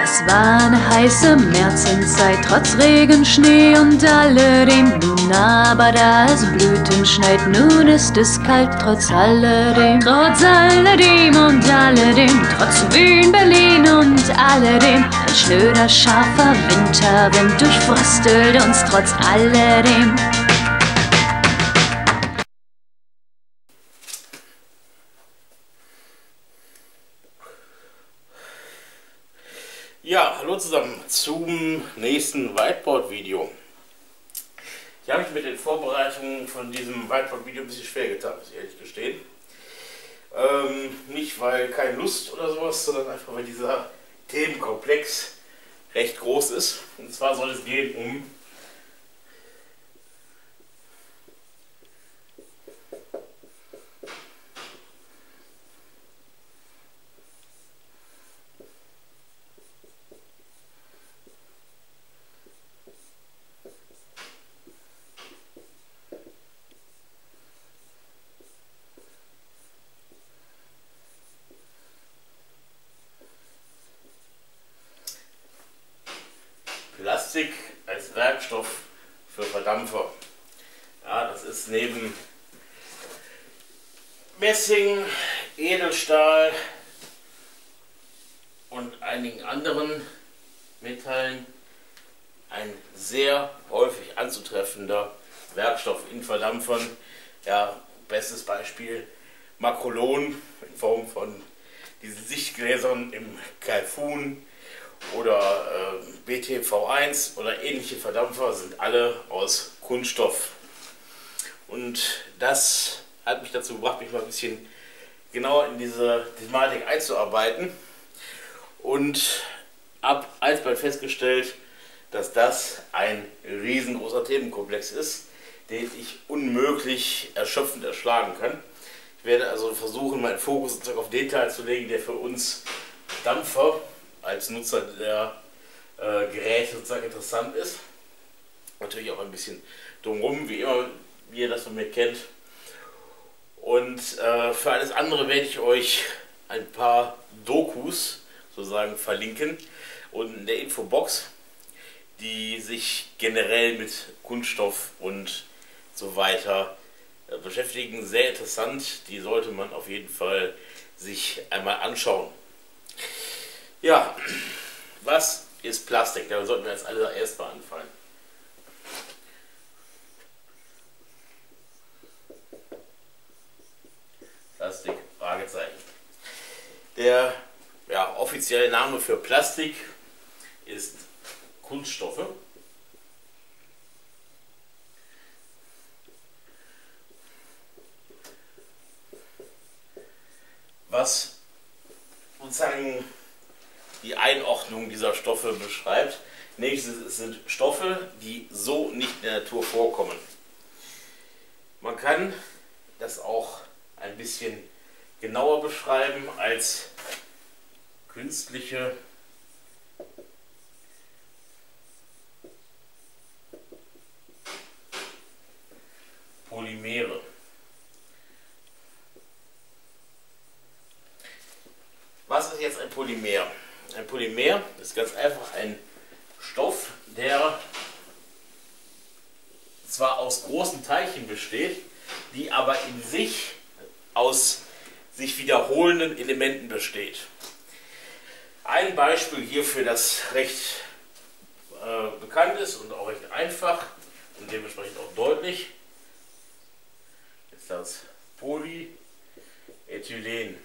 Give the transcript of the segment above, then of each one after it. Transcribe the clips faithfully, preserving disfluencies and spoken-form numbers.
Es war eine heiße Märzenzeit, trotz Regen, Schnee und alledem. Nun aber da es Blüten schneit, nun ist es kalt, trotz alledem. Trotz alledem und alledem, trotz Wien, Berlin und alledem. Ein schnöder, scharfer Winterwind durchfröstelt uns trotz alledem. Ja, hallo zusammen zum nächsten Whiteboard-Video. Ich habe mich mit den Vorbereitungen von diesem Whiteboard-Video ein bisschen schwer getan, muss ich ehrlich gestehen. Ähm, nicht weil keine Lust oder sowas, sondern einfach weil dieser Themenkomplex recht groß ist. Und zwar soll es gehen um Plastik als Werkstoff für Verdampfer. Ja, das ist neben Messing, Edelstahl und einigen anderen Metallen ein sehr häufig anzutreffender Werkstoff in Verdampfern. Ja, bestes Beispiel Makrolon in Form von diesen Sichtgläsern im Calhoun oder äh, B T V eins oder ähnliche Verdampfer sind alle aus Kunststoff. Und das hat mich dazu gebracht, mich mal ein bisschen genauer in diese Thematik einzuarbeiten und habe alsbald festgestellt, dass das ein riesengroßer Themenkomplex ist, den ich unmöglich erschöpfend erschlagen kann. Ich werde also versuchen, meinen Fokus auf den Teil zu legen, der für uns Dampfer als Nutzer der äh, Geräte sozusagen interessant ist. Natürlich auch ein bisschen drumherum, wie immer, wie ihr das von mir kennt. Und äh, für alles andere werde ich euch ein paar Dokus sozusagen verlinken und in der Infobox, die sich generell mit Kunststoff und so weiter äh, beschäftigen. Sehr interessant, die sollte man auf jeden Fall sich einmal anschauen. Ja, was ist Plastik? Da sollten wir jetzt alle erst mal anfangen. Plastik, Fragezeichen. Der ja, offizielle Name für Plastik ist Kunststoffe. Was sozusagen die Einordnung dieser Stoffe beschreibt. Nächstes sind Stoffe, die so nicht in der Natur vorkommen. Man kann das auch ein bisschen genauer beschreiben als künstliche Polymere. Was ist jetzt ein Polymer? Ein Polymer ist ganz einfach ein Stoff, der zwar aus großen Teilchen besteht, die aber in sich aus sich wiederholenden Elementen besteht. Ein Beispiel hierfür, das recht äh, bekannt ist und auch recht einfach und dementsprechend auch deutlich, ist das Polyethylen.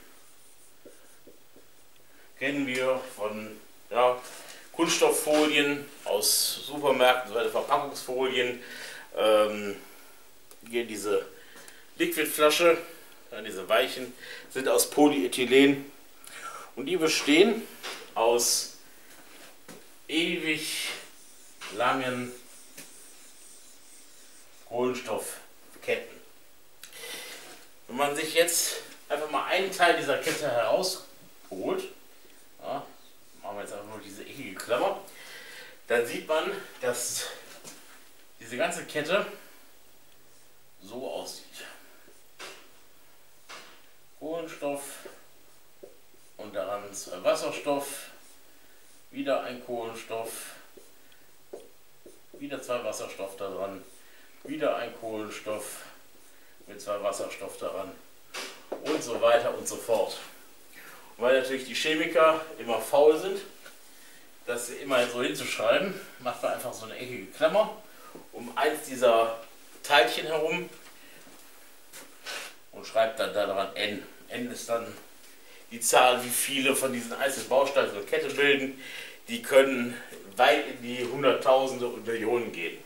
Kennen wir von ja, Kunststofffolien aus Supermärkten, so Verpackungsfolien. Ähm, hier diese Liquidflasche, ja, diese weichen, sind aus Polyethylen und die bestehen aus ewig langen Kohlenstoffketten. Wenn man sich jetzt einfach mal einen Teil dieser Kette herausholt, ja, machen wir jetzt einfach nur diese eckige Klammer, dann sieht man, dass diese ganze Kette so aussieht. Kohlenstoff und daran zwei Wasserstoff, wieder ein Kohlenstoff, wieder zwei Wasserstoff daran, wieder ein Kohlenstoff mit zwei Wasserstoff daran und so weiter und so fort. Und weil natürlich die Chemiker immer faul sind, das immer so hinzuschreiben, macht man einfach so eine eckige Klammer um eins dieser Teilchen herum und schreibt dann daran N. N ist dann die Zahl, wie viele von diesen einzelnen Bausteinen so eine Kette bilden. Die können weit in die Hunderttausende und Millionen gehen.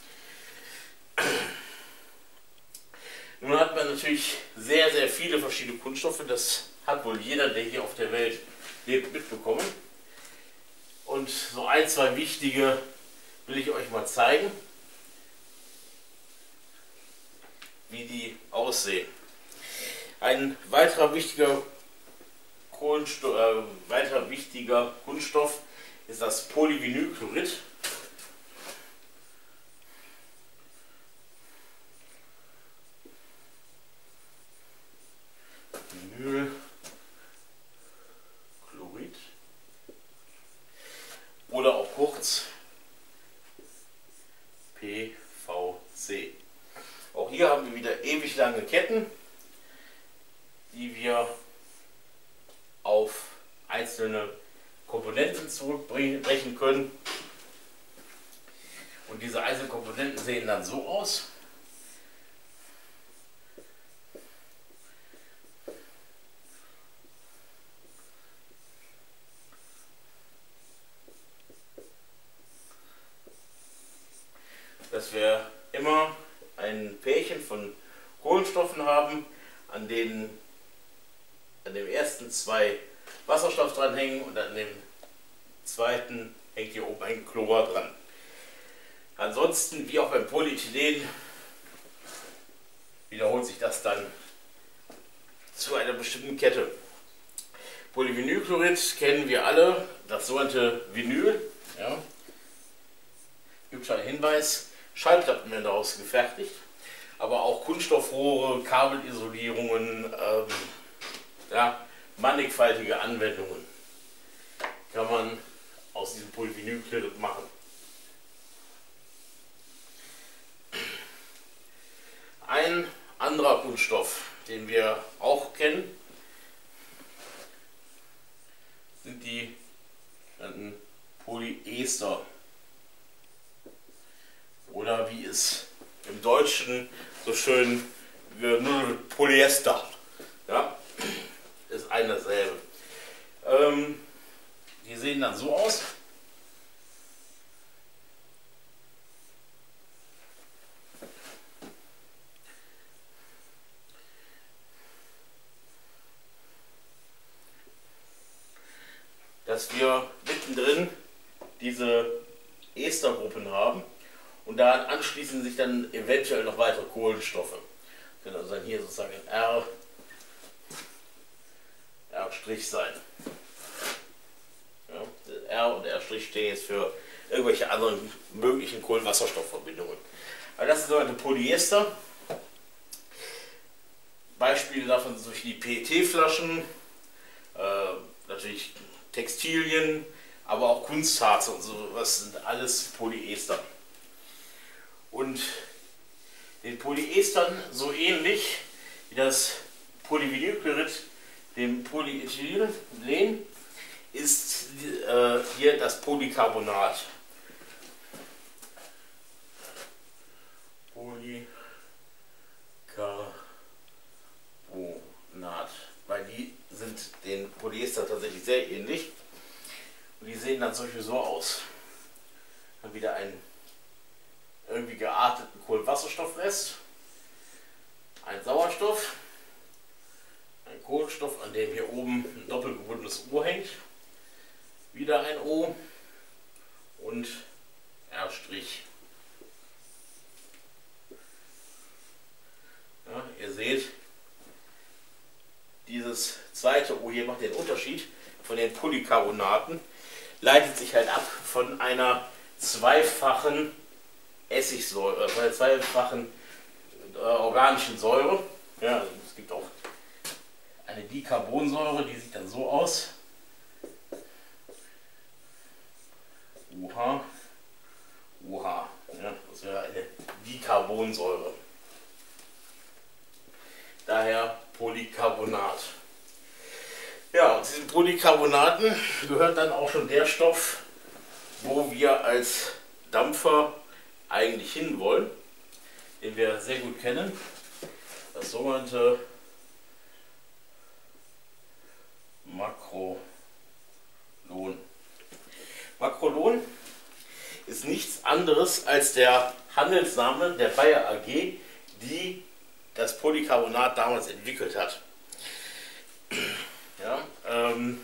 Nun hat man natürlich sehr, sehr viele verschiedene Kunststoffe. Das hat wohl jeder, der hier auf der Welt lebt, mitbekommen. Und so ein, zwei wichtige will ich euch mal zeigen, wie die aussehen. Ein weiterer wichtiger Kohlenstoff, äh, weiterer wichtiger Kunststoff ist das Polyvinylchlorid. Vinylchlorid oder auch kurz P V C. Auch hier haben wir wieder ewig lange Ketten, die wir auf einzelne Komponenten zurückbrechen können. Und diese einzelnen Komponenten sehen dann so aus. Dass wir immer ein Pärchen von Kohlenstoffen haben, an denen an dem ersten zwei Wasserstoff dranhängen und an dem zweiten hängt hier oben ein Chlor dran. Ansonsten, wie auch beim Polyethylen, wiederholt sich das dann zu einer bestimmten Kette. Polyvinylchlorid kennen wir alle, das sogenannte Vinyl. Ja. Gibt schon einen Hinweis, Schallplatten werden daraus gefertigt, aber auch Kunststoffrohre, Kabelisolierungen, ähm, ja, mannigfaltige Anwendungen kann man aus diesem Polyvinylchlorid machen. Ein anderer Kunststoff, den wir auch kennen, sind die Polyester. Oder wie es im Deutschen so schön nur Polyester. Ja, ist ein dasselbe. Ähm, die sehen dann so aus. Dass wir mittendrin diese Estergruppen haben und daran anschließen sich dann eventuell noch weitere Kohlenstoffe. Können also dann hier sozusagen ein R, R' sein. Ja, R und R' stehen jetzt für irgendwelche anderen möglichen Kohlenwasserstoffverbindungen. Aber das ist sogenannte Polyester. Beispiele davon sind durch die P E T-Flaschen, äh, natürlich Textilien, aber auch Kunstharze und sowas sind alles Polyester. Und den Polyestern so ähnlich wie das Polyvinylchlorid, dem Polyethylen, ist äh, hier das Polycarbonat. Polycarbonat, weil die sind den Polyester tatsächlich sehr ähnlich und die sehen dann zum Beispiel so aus. Dann wieder einen irgendwie gearteten Kohlenwasserstoffrest, ein Sauerstoff, ein Kohlenstoff, an dem hier oben ein doppelgebundenes O hängt, wieder ein O und R'. Ja, ihr seht, dieses zweite O hier macht den Unterschied von den Polycarbonaten, leitet sich halt ab von einer zweifachen Essigsäure, von einer zweifachen äh, organischen Säure. Ja, es gibt auch eine Dicarbonsäure, die sieht dann so aus. UH, UH. Ja, das wäre eine Dicarbonsäure. Daher Polycarbonat. Ja, und zu diesen Polycarbonaten gehört dann auch schon der Stoff, wo wir als Dampfer eigentlich hinwollen, den wir sehr gut kennen. Das sogenannte Makrolon. Makrolon ist nichts anderes als der Handelsname der Bayer A G, die das Polycarbonat damals entwickelt hat. Ja, ähm,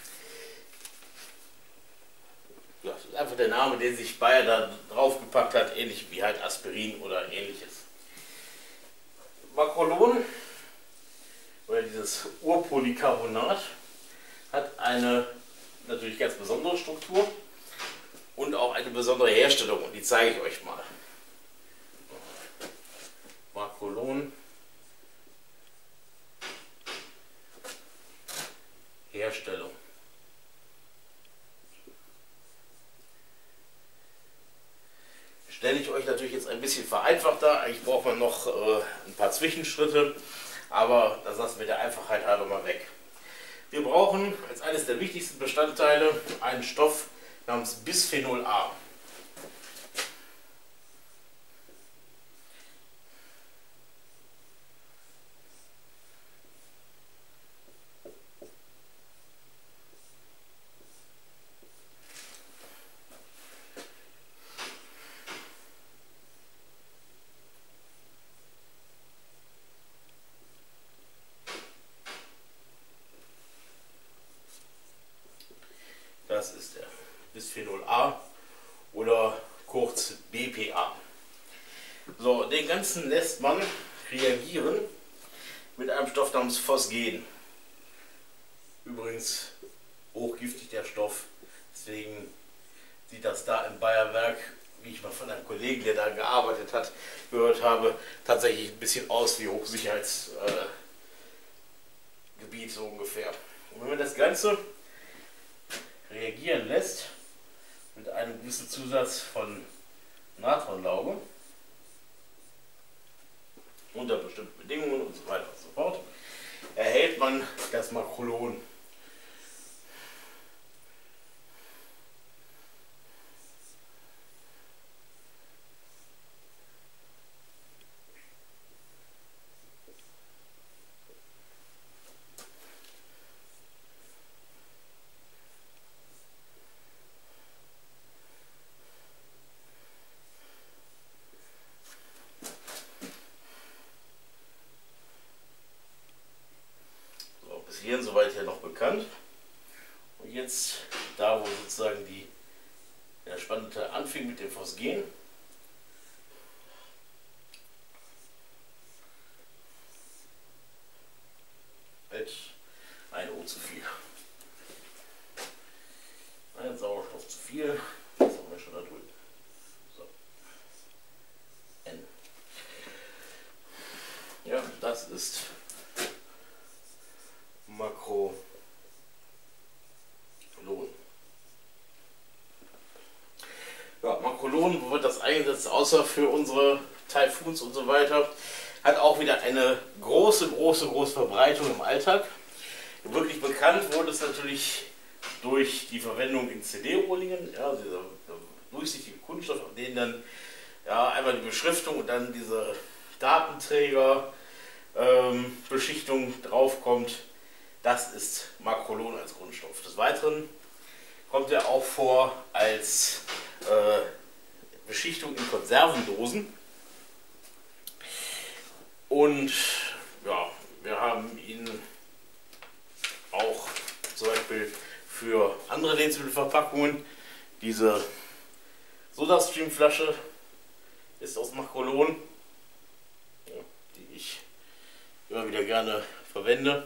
ja, das ist einfach der Name, den sich Bayer da draufgepackt hat, ähnlich wie halt Aspirin oder ähnliches. Makrolon oder dieses Urpolycarbonat hat eine natürlich ganz besondere Struktur und auch eine besondere Herstellung, und die zeige ich euch mal. Makrolon Herstellung. Stelle ich euch natürlich jetzt ein bisschen vereinfacht dar. Eigentlich braucht man noch äh, ein paar Zwischenschritte, aber das lassen wir der Einfachheit halber mal weg. Wir brauchen als eines der wichtigsten Bestandteile einen Stoff namens Bisphenol A. Das ist der Bisphenol A oder kurz B P A. So, den ganzen lässt man reagieren mit einem Stoff namens Phosgen. Übrigens hochgiftig der Stoff, deswegen sieht das da im Bayerwerk, wie ich mal von einem Kollegen, der da gearbeitet hat, gehört habe, tatsächlich ein bisschen aus wie Hochsicherheitsgebiet, äh, so ungefähr. Und wenn man das Ganze reagieren lässt mit einem gewissen Zusatz von Natronlauge unter bestimmten Bedingungen und so weiter und so fort, erhält man das Makrolon. Hierhin soweit ja noch bekannt. Und jetzt da, wo sozusagen die der spannende Teil anfing mit dem Phosgen. Halt ein O zu viel. Ein Sauerstoff zu viel. Das haben wir schon da drüben. So. N. Ja, das ist Makrolon. Ja, Makrolon, wo wird das eingesetzt, außer für unsere Typhoons und so weiter, hat auch wieder eine große, große, große Verbreitung im Alltag. Wirklich bekannt wurde es natürlich durch die Verwendung in C D-Rohlingen, ja, dieser durchsichtige Kunststoff, auf denen dann ja, einmal die Beschriftung und dann diese Datenträger ähm, Beschichtung draufkommt. Das ist Makrolon als Grundstoff. Des Weiteren kommt er auch vor als äh, Beschichtung in Konservendosen. Und ja, wir haben ihn auch zum Beispiel für andere Lebensmittelverpackungen. Diese Sodastream-Flasche ist aus Makrolon, ja, die ich immer wieder gerne verwende.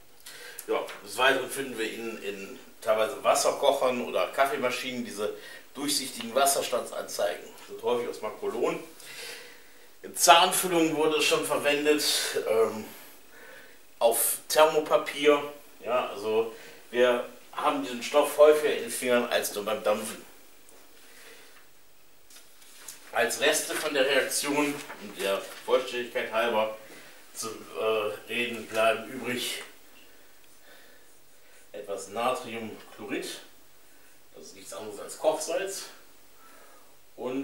Ja, des Weiteren finden wir ihn in teilweise Wasserkochern oder Kaffeemaschinen, diese durchsichtigen Wasserstandsanzeigen. Das sind häufig aus Makrolon. In Zahnfüllungen wurde es schon verwendet, ähm, auf Thermopapier. Ja, also wir haben diesen Stoff häufiger in den Fingern als nur beim Dampfen. Als Reste von der Reaktion, um der Vollständigkeit halber zu äh, reden, bleiben übrig etwas Natriumchlorid, das ist nichts anderes als Kochsalz, und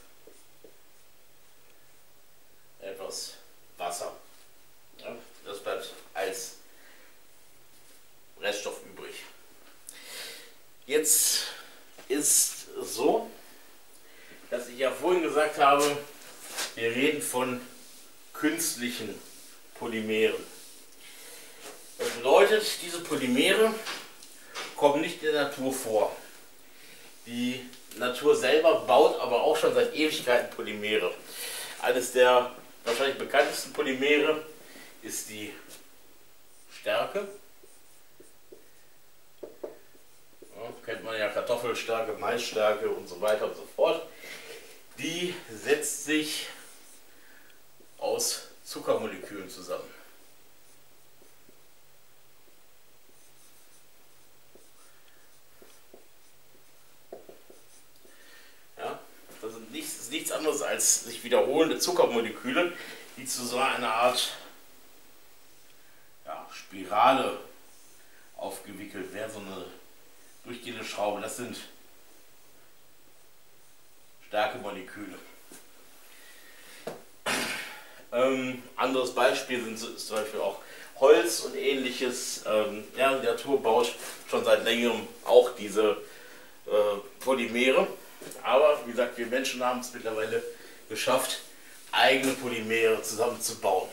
etwas Wasser. Ja, das bleibt als Reststoff übrig. Jetzt ist es so, dass ich ja vorhin gesagt habe, wir reden von künstlichen Polymeren. Das bedeutet, diese Polymere kommen nicht in der Natur vor. Die Natur selber baut aber auch schon seit Ewigkeiten Polymere. Eines der wahrscheinlich bekanntesten Polymere ist die Stärke. Ja, kennt man ja, Kartoffelstärke, Maisstärke und so weiter und so fort. Die setzt sich aus Zuckermolekülen zusammen. Ja, das sind nichts, ist nichts anderes als sich wiederholende Zuckermoleküle, die zu so einer Art ja, Spirale aufgewickelt werden, so eine durchgehende Schraube. Das sind Stärkemoleküle. Ähm, anderes Beispiel sind ist zum Beispiel auch Holz und ähnliches. Ähm, ja, die Natur baut schon seit längerem auch diese äh, Polymere. Aber wie gesagt, wir Menschen haben es mittlerweile geschafft, eigene Polymere zusammenzubauen.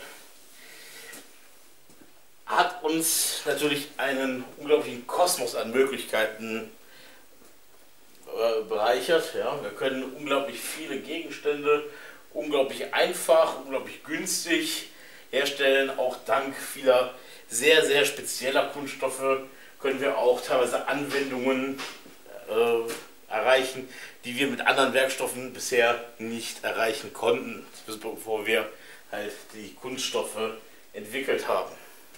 Hat uns natürlich einen unglaublichen Kosmos an Möglichkeiten bereichert. Ja. Wir können unglaublich viele Gegenstände unglaublich einfach, unglaublich günstig herstellen. Auch dank vieler sehr, sehr spezieller Kunststoffe können wir auch teilweise Anwendungen äh, erreichen, die wir mit anderen Werkstoffen bisher nicht erreichen konnten, bevor wir halt die Kunststoffe entwickelt haben.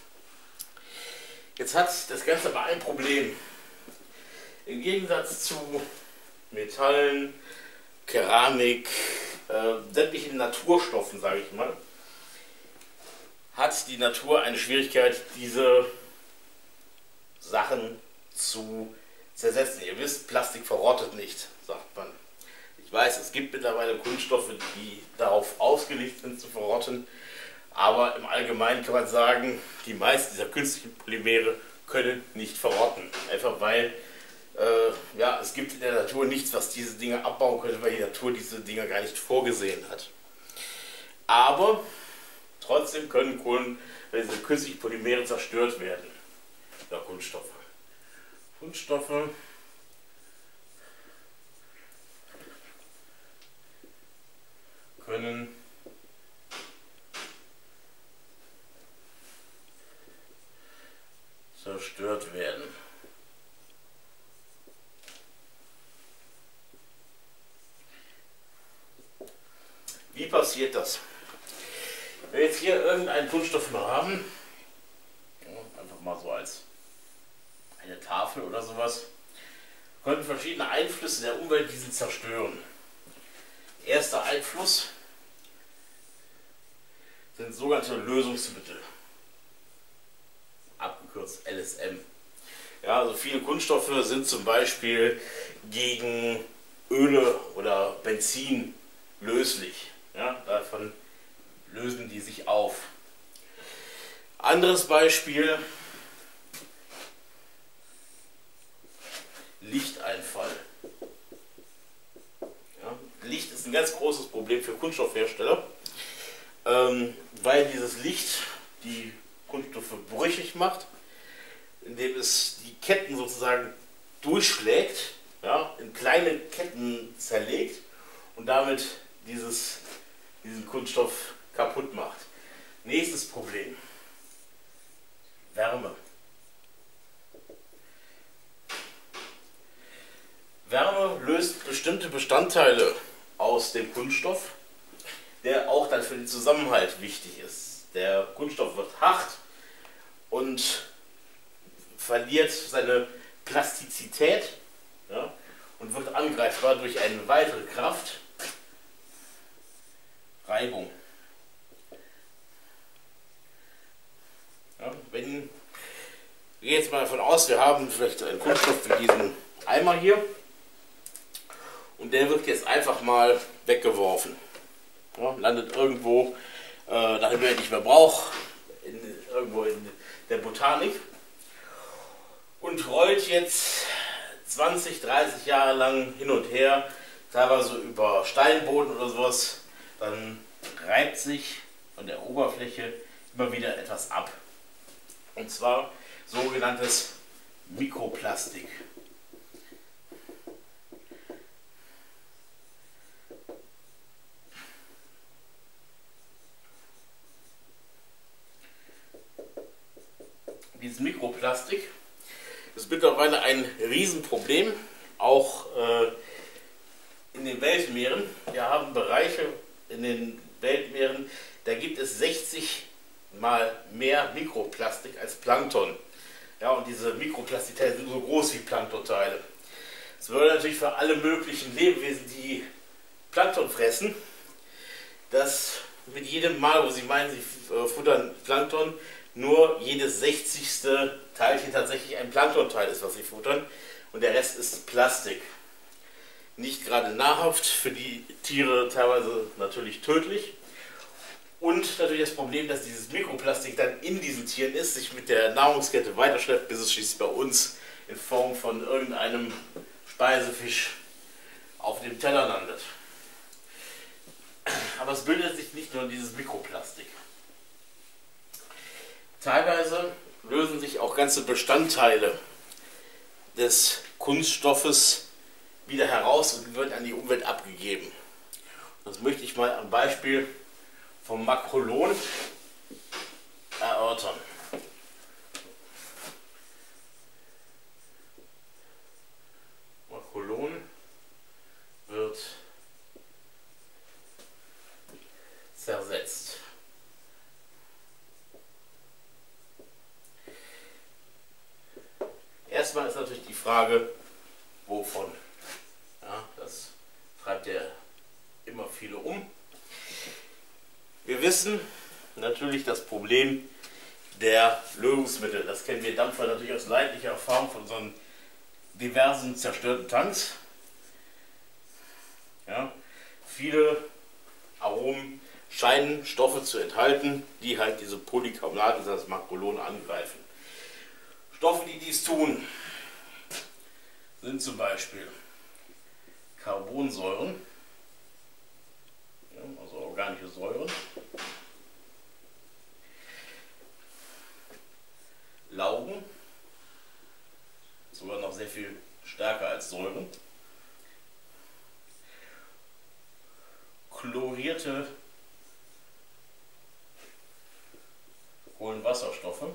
Jetzt hat das Ganze aber ein Problem. Im Gegensatz zu Metallen, Keramik, äh, sämtlichen Naturstoffen, sage ich mal, hat die Natur eine Schwierigkeit, diese Sachen zu zersetzen. Ihr wisst, Plastik verrottet nicht, sagt man. Ich weiß, es gibt mittlerweile Kunststoffe, die darauf ausgelegt sind zu verrotten, aber im Allgemeinen kann man sagen, die meisten dieser künstlichen Polymere können nicht verrotten. Einfach weil Äh, ja, es gibt in der Natur nichts, was diese Dinge abbauen könnte, weil die Natur diese Dinge gar nicht vorgesehen hat. Aber trotzdem können Kohlen, diese künstlichen Polymere zerstört werden. Ja, Kunststoffe. Kunststoffe können zerstört werden. Wie passiert das? Wenn wir jetzt hier irgendeinen Kunststoff mal haben, ja, einfach mal so als eine Tafel oder sowas, können verschiedene Einflüsse der Umwelt diesen zerstören. Erster Einfluss sind sogenannte Lösungsmittel, abgekürzt L S M. Ja, also viele Kunststoffe sind zum Beispiel gegen Öle oder Benzin löslich. Ja, davon lösen die sich auf. Anderes Beispiel: Lichteinfall. Ja, Licht ist ein ganz großes Problem für Kunststoffhersteller, ähm, weil dieses Licht die Kunststoffe brüchig macht, indem es die Ketten sozusagen durchschlägt, ja, in kleine Ketten zerlegt und damit dieses, diesen Kunststoff kaputt macht. Nächstes Problem: Wärme. Wärme löst bestimmte Bestandteile aus dem Kunststoff, der auch dann für den Zusammenhalt wichtig ist. Der Kunststoff wird hart und verliert seine Plastizität, ja, und wird angreifbar durch eine weitere Kraft, Reibung. Ja, wenn wir gehen jetzt mal davon aus, wir haben vielleicht einen Kunststoff wie diesen Eimer hier und der wird jetzt einfach mal weggeworfen. Ja, landet irgendwo, äh, nachdem er ihn nicht mehr braucht, in, irgendwo in der Botanik und rollt jetzt zwanzig, dreißig Jahre lang hin und her, teilweise über Steinboden oder sowas, dann reibt sich von der Oberfläche immer wieder etwas ab. Und zwar sogenanntes Mikroplastik. Dieses Mikroplastik ist mittlerweile ein Riesenproblem, auch äh, in den Weltmeeren. Wir haben Bereiche in den Weltmeeren, da gibt es sechzig mal mehr Mikroplastik als Plankton. Ja, und diese Mikroplastikteile sind so groß wie Planktonteile. Das würde natürlich für alle möglichen Lebewesen, die Plankton fressen, dass mit jedem Mal, wo sie meinen, sie äh, futtern Plankton, nur jedes sechzigste Teilchen tatsächlich ein Planktonteil ist, was sie futtern, und der Rest ist Plastik. Nicht gerade nahrhaft, für die Tiere teilweise natürlich tödlich. Und natürlich das Problem, dass dieses Mikroplastik dann in diesen Tieren ist, sich mit der Nahrungskette weiterschleppt, bis es schließlich bei uns in Form von irgendeinem Speisefisch auf dem Teller landet. Aber es bildet sich nicht nur dieses Mikroplastik. Teilweise lösen sich auch ganze Bestandteile des Kunststoffes wieder heraus und wird an die Umwelt abgegeben. Das möchte ich mal am Beispiel vom Makrolon erörtern. Makrolon wird zersetzt. Erstmal ist natürlich die Frage, wovon? Ja, das treibt ja immer viele um. Wir wissen natürlich das Problem der Lösungsmittel. Das kennen wir Dampfer natürlich aus leidlicher Erfahrung von unseren diversen zerstörten Tanks. Ja, viele Aromen scheinen Stoffe zu enthalten, die halt diese Polycarbonate, das Makrolon, angreifen. Stoffe, die dies tun, sind zum Beispiel Carbonsäuren, ja, also organische Säuren, Laugen, sogar noch sehr viel stärker als Säuren, chlorierte Kohlenwasserstoffe,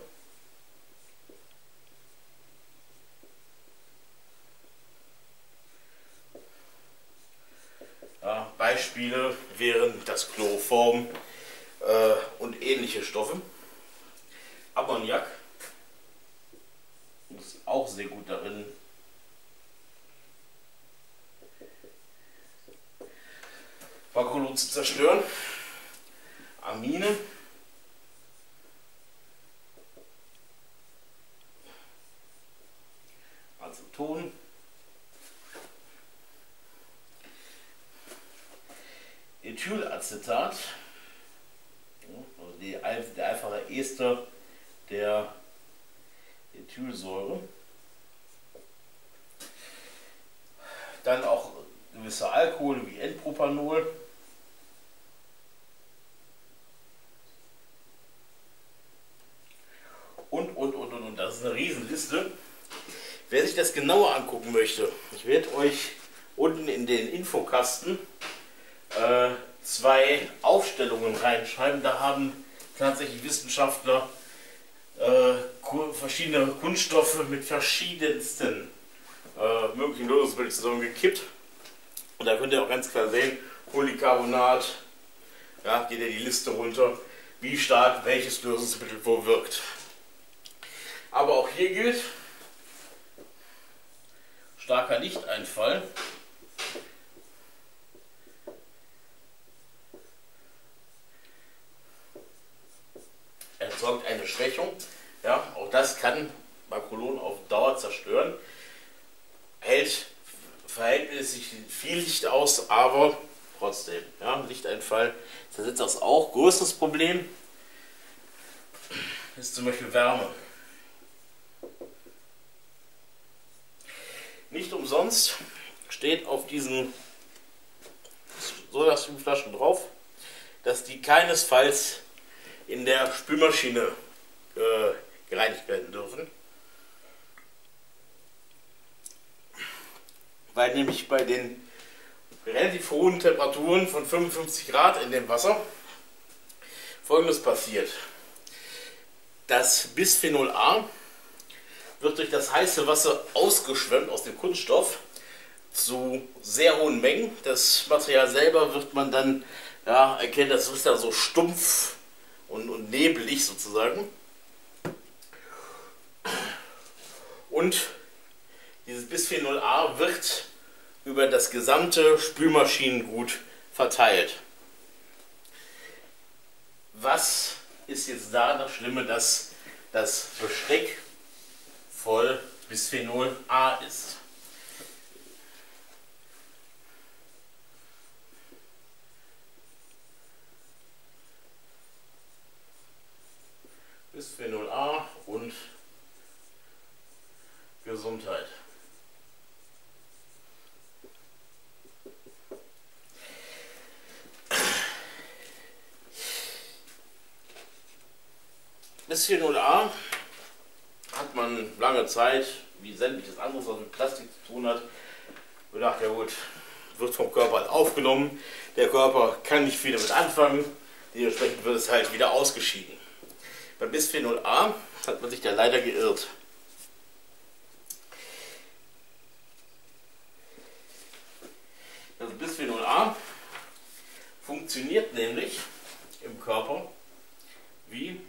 ja, Beispiele wären das Chloroform äh, und ähnliche Stoffe. Ammoniak ist auch sehr gut darin, Makrolon zu zerstören. Amine, Aceton, Ethylacetat, also die, der einfache Ester der Ethylsäure. Dann auch gewisse Alkohole wie N-Propanol. Und, und, und, und, und. Das ist eine Riesenliste. Wer sich das genauer angucken möchte, ich werde euch unten in den Infokasten äh, zwei Aufstellungen reinschreiben. Da haben tatsächlich Wissenschaftler äh, verschiedene Kunststoffe mit verschiedensten äh, möglichen Lösungsmittel zusammengekippt. Und da könnt ihr auch ganz klar sehen, Polycarbonat, ja, geht ja die Liste runter, wie stark welches Lösungsmittel wo wirkt. Aber auch hier gilt, starker Lichteinfall erzeugt eine Schwächung. Ja, auch das kann Makrolon auf Dauer zerstören. Hält verhältnismäßig viel Licht aus, aber trotzdem, ja, Lichteinfall zersetzt das auch. Größtes Problem ist zum Beispiel Wärme. Nicht umsonst steht auf diesen Sodastreamflaschen drauf, dass die keinesfalls in der Spülmaschine äh, gereinigt werden dürfen. Weil nämlich bei den relativ hohen Temperaturen von fünfundfünfzig Grad in dem Wasser Folgendes passiert. Das Bisphenol A wird durch das heiße Wasser ausgeschwemmt aus dem Kunststoff zu sehr hohen Mengen. Das Material selber wird man dann ja, erkennen, das ist dann so stumpf und, und nebelig sozusagen. Und dieses Bisphenol A wird über das gesamte Spülmaschinengut verteilt. Was ist jetzt da das Schlimme, dass das Besteck voll Bisphenol A ist? Bisphenol A und Gesundheit. Bisphenol A hat man lange Zeit, wie sämtliches anderes, was mit Plastik zu tun hat, gedacht, ja gut, wird vom Körper aufgenommen, der Körper kann nicht viel damit anfangen, dementsprechend wird es halt wieder ausgeschieden. Bei Bisphenol A hat man sich da leider geirrt. Das Bisphenol A funktioniert nämlich im Körper wie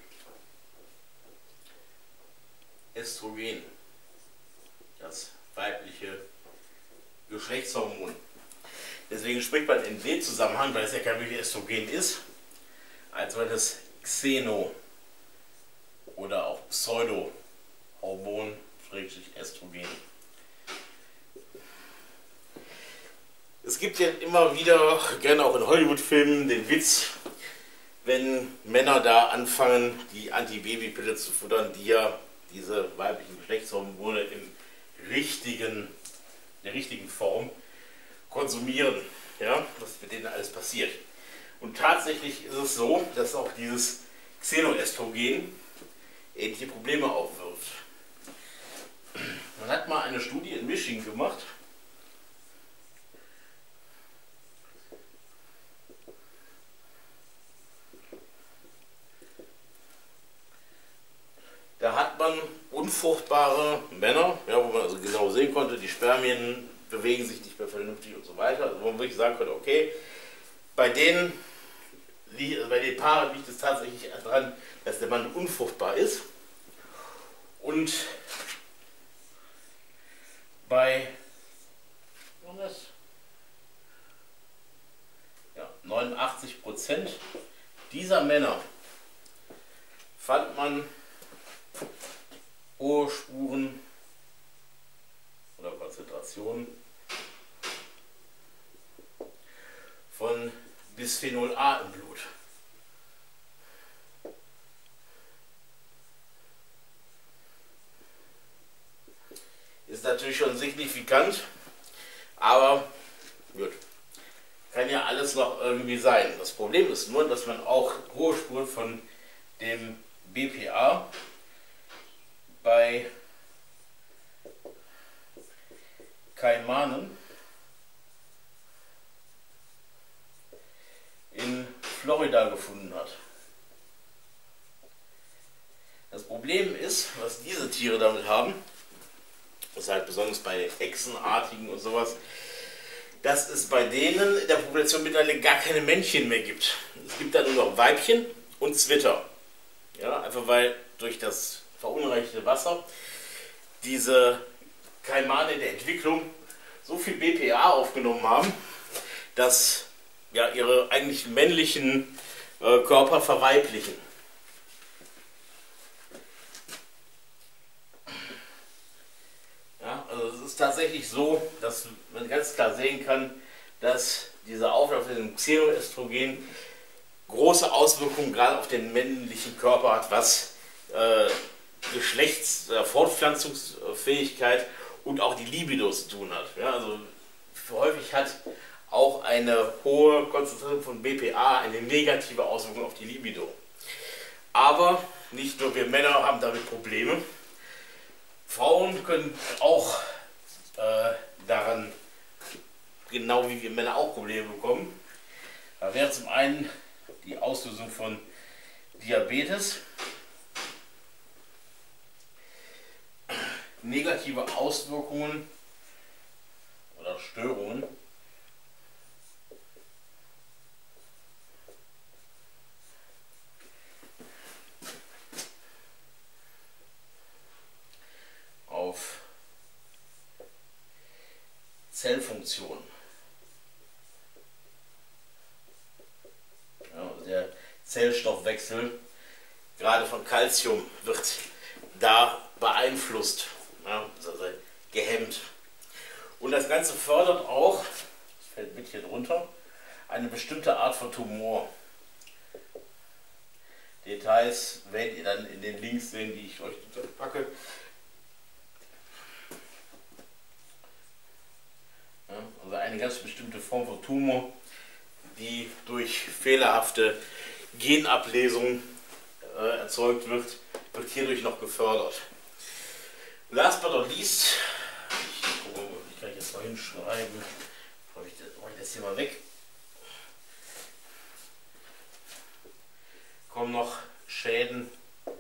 Östrogen, das weibliche Geschlechtshormon. Deswegen spricht man in dem Zusammenhang, weil es ja kein wirkliches Östrogen ist, als wenn es Xeno oder auch Pseudo-Hormon, Östrogen. Es gibt ja immer wieder, gerne auch in Hollywood-Filmen, den Witz, wenn Männer da anfangen, die Antibabypille zu futtern, die ja diese weiblichen Geschlechtshormone im richtigen, der richtigen Form konsumieren, ja, was mit denen alles passiert. Und tatsächlich ist es so, dass auch dieses Xenoestrogen ähnliche Probleme aufwirft. Man hat mal eine Studie in Michigan gemacht, da hat man unfruchtbare Männer, ja, wo man also genau sehen konnte, die Spermien bewegen sich nicht mehr vernünftig und so weiter, also wo man wirklich sagen konnte, okay, bei denen, bei den Paaren liegt es tatsächlich daran, dass der Mann unfruchtbar ist. Und bei ja, neunundachtzig Prozent dieser Männer fand man hohe Spuren oder Konzentrationen von Bisphenol A im Blut. Ist natürlich schon signifikant, aber gut, kann ja alles noch irgendwie sein. Das Problem ist nur, dass man auch hohe Spuren von dem B P A bei Kaimanen in Florida gefunden hat. Das Problem ist, was diese Tiere damit haben, Das ist halt besonders bei Echsenartigen und sowas, dass es bei denen in der Population mittlerweile gar keine Männchen mehr gibt. Es gibt da nur noch Weibchen und Zwitter. Ja, einfach weil durch das verunreinigte Wasser diese Kaimane in der Entwicklung so viel B P A aufgenommen haben, dass ja, ihre eigentlich männlichen äh, Körper verweiblichen. Ja, also es ist tatsächlich so, dass man ganz klar sehen kann, dass dieser Auflauf in Xenoöstrogen große Auswirkungen gerade auf den männlichen Körper hat, was äh, Geschlechts-, äh, Fortpflanzungsfähigkeit und auch die Libido zu tun hat. Ja, also häufig hat auch eine hohe Konzentration von B P A eine negative Auswirkung auf die Libido. Aber nicht nur wir Männer haben damit Probleme. Frauen können auch äh, daran, genau wie wir Männer auch Probleme bekommen. Da wäre zum einen die Auslösung von Diabetes, negative Auswirkungen oder Störungen auf Zellfunktion. Ja, der Zellstoffwechsel, gerade von Calcium, wird da beeinflusst, ja, also gehemmt. Und das Ganze fördert auch, das fällt mit hier drunter, eine bestimmte Art von Tumor. Details werdet ihr dann in den Links sehen, die ich euch packe. Ja, also eine ganz bestimmte Form von Tumor, die durch fehlerhafte Genablesung äh, erzeugt wird, wird hierdurch noch gefördert. Last but not least, ich gucke, ich kann jetzt mal hinschreiben, mache ich, mach ich das hier mal weg, kommen noch Schäden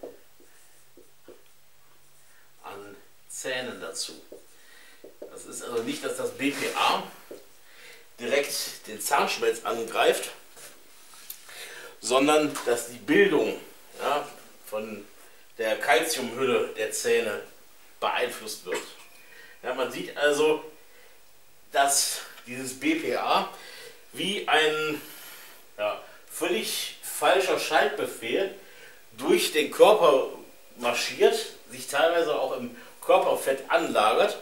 an Zähnen dazu. Das ist also nicht, dass das B P A direkt den Zahnschmelz angreift, sondern dass die Bildung, ja, von der Calciumhülle der Zähne beeinflusst wird. Ja, man sieht also, dass dieses B P A wie ein ja, völlig falscher Schaltbefehl durch den Körper marschiert, sich teilweise auch im Körperfett anlagert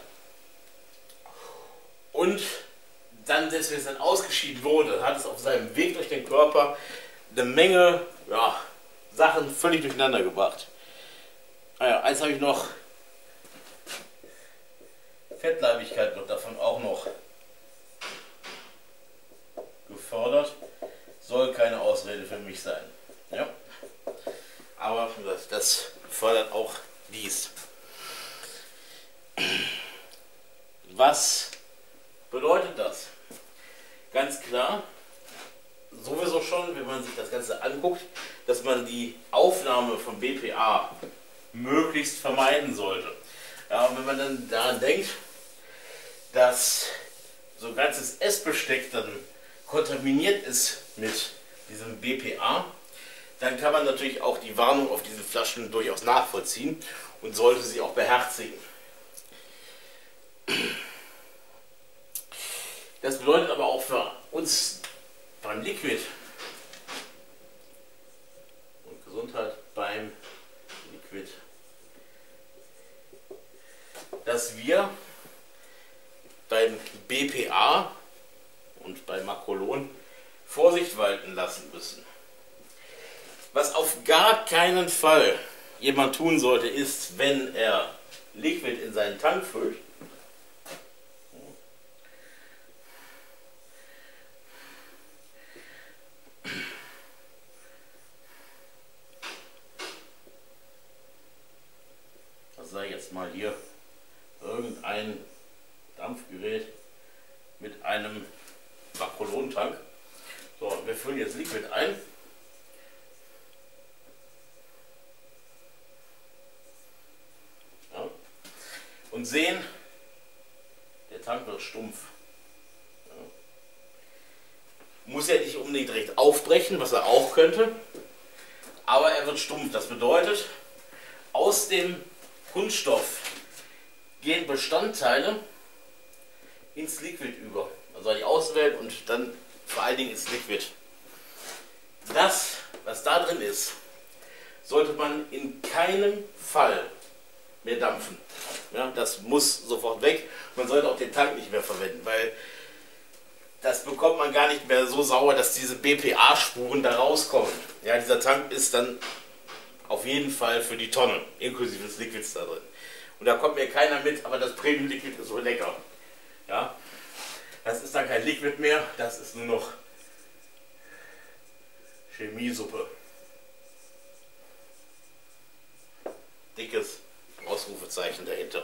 und dann, selbst wenn es dann ausgeschieden wurde, hat es auf seinem Weg durch den Körper eine Menge ja, Sachen völlig durcheinander gebracht. Naja, eins habe ich noch. Fettleibigkeit wird davon auch noch gefördert. Soll keine Ausrede für mich sein. Ja? Aber das, das fördert auch dies. Was bedeutet das? Ganz klar, sowieso schon, wenn man sich das Ganze anguckt, dass man die Aufnahme von B P A möglichst vermeiden sollte. Ja, und wenn man dann daran denkt, dass so ein ganzes Essbesteck dann kontaminiert ist mit diesem B P A, dann kann man natürlich auch die Warnung auf diesen Flaschen durchaus nachvollziehen und sollte sie auch beherzigen. Das bedeutet aber auch für uns beim Liquid und Gesundheit beim Liquid, dass wir beim B P A und bei Makrolon Vorsicht walten lassen müssen. Was auf gar keinen Fall jemand tun sollte, ist, wenn er Liquid in seinen Tank füllt, das sei jetzt mal hier irgendein Dampfgerät mit einem Makrolon-Tank. So, wir füllen jetzt Liquid ein. Ja. Und sehen, Tank wird stumpf. Ja. Muss ja nicht unbedingt direkt aufbrechen, was er auch könnte, aber er wird stumpf. Das bedeutet, aus dem Kunststoff gehen Bestandteile ins Liquid über, also die Außenwelt und dann vor allen Dingen ins Liquid. Das, was da drin ist, sollte man in keinem Fall mehr dampfen. Ja, das muss sofort weg. Man sollte auch den Tank nicht mehr verwenden, weil das bekommt man gar nicht mehr so sauer, dass diese B P A-Spuren da rauskommen. Ja, dieser Tank ist dann auf jeden Fall für die Tonne, inklusive des Liquids da drin. Und da kommt mir keiner mit, aber das Premium-Liquid ist so lecker. Ja, das ist dann kein Liquid mehr, das ist nur noch Chemiesuppe. Dickes Ausrufezeichen dahinter.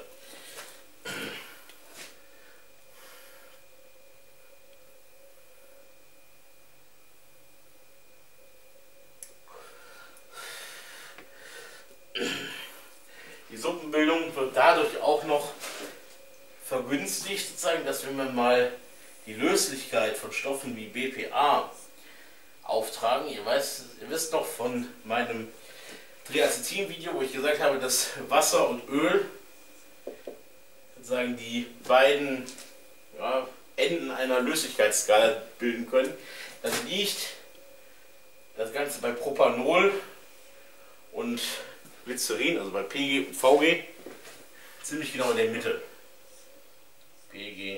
Die Suppenbildung wird dadurch auch noch vergünstigt, sozusagen, dass wenn man mal die Löslichkeit von Stoffen wie B P A auftragen, ihr, weiß, ihr wisst doch von meinem Triacetin-Video, wo ich gesagt habe, dass Wasser und Öl sozusagen die beiden ja, Enden einer Löslichkeitsskala bilden können, dann liegt das Ganze bei Propanol und Glycerin, also bei P G und V G, ziemlich genau in der Mitte. P G,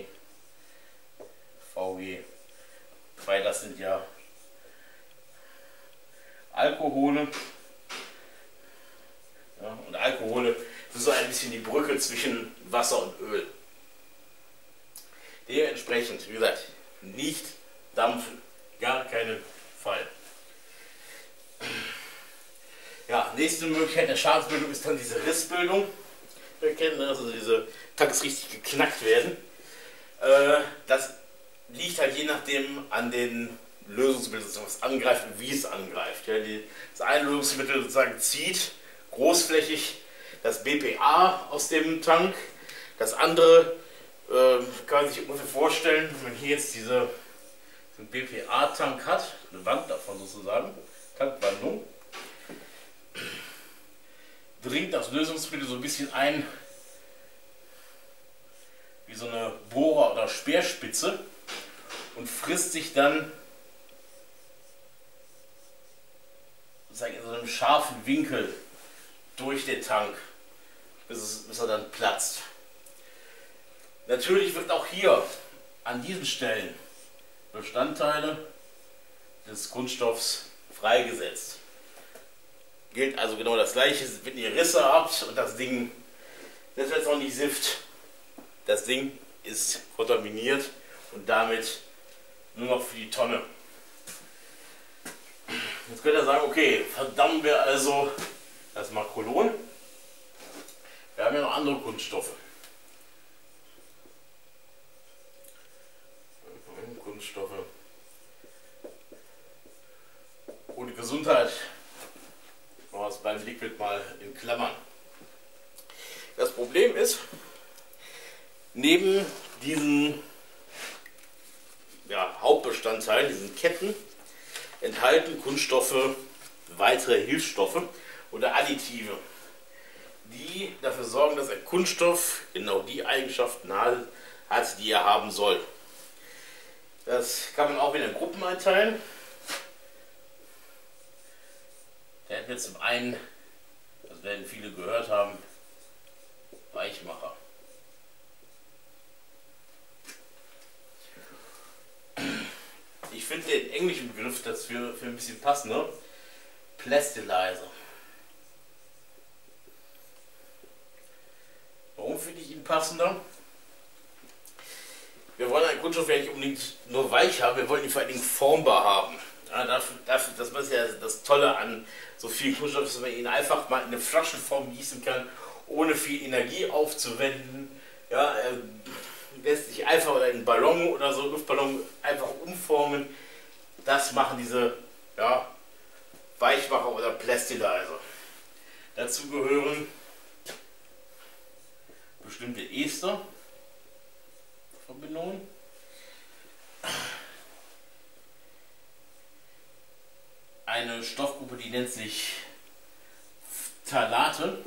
V G, weil das sind ja Alkohole. Ja, und Alkohole sind so ein bisschen die Brücke zwischen Wasser und Öl. Dementsprechend, wie gesagt, nicht dampfen. Gar keinen Fall. Ja, nächste Möglichkeit der Schadensbildung ist dann diese Rissbildung. Wir kennen also diese Tanks richtig geknackt werden. Äh, das liegt halt je nachdem an den Lösungsmitteln, was angreift und wie es angreift. Ja, die, das eine Lösungsmittel sozusagen zieht großflächig das B P A aus dem Tank. Das andere äh, kann man sich ungefähr vorstellen, wenn man hier jetzt diese, diesen B P A-Tank hat, eine Wand davon sozusagen, Tankwandlung, dringt das Lösungsmittel so ein bisschen ein wie so eine Bohrer- oder Speerspitze und frisst sich dann sozusagen in so einem scharfen Winkel durch den Tank, bis, es, bis er dann platzt. Natürlich wird auch hier an diesen Stellen Bestandteile des Kunststoffs freigesetzt. Gilt also genau das gleiche, wenn ihr Risse habt und das Ding, das wird jetzt auch nicht Sift, das Ding ist kontaminiert und damit nur noch für die Tonne. Jetzt könnt ihr sagen, okay, verdammen wir also das Makrolon. Wir haben ja noch andere Kunststoffe. Kunststoffe und Gesundheit. Machen wir es beim Liquid mal in Klammern. Das Problem ist, neben diesen ja, Hauptbestandteilen, diesen Ketten, enthalten Kunststoffe weitere Hilfsstoffe oder Additive, die dafür sorgen, dass ein Kunststoff genau die Eigenschaften hat, die er haben soll. Das kann man auch wieder in Gruppen einteilen. Da hätten wir zum einen, das werden viele gehört haben, Weichmacher. Ich finde den englischen Begriff dafür für ein bisschen passender. Plastilizer. Warum finde ich ihn passender? Wir wollen einen Kunststoff ja nicht unbedingt nur weich haben, wir wollen ihn vor allen Dingen formbar haben. Ja, dafür, dafür, das ist ja das Tolle an so vielen Kunststoffen, dass man ihn einfach mal in eine Flaschenform gießen kann, ohne viel Energie aufzuwenden. Ja, er lässt sich einfach oder in einen Ballon oder so, Luftballon, einfach umformen. Das machen diese ja, Weichmacher oder Plastilizer. Dazu gehören bestimmte Ester, Verbindungen. Eine Stoffgruppe, die nennt sich Phthalate.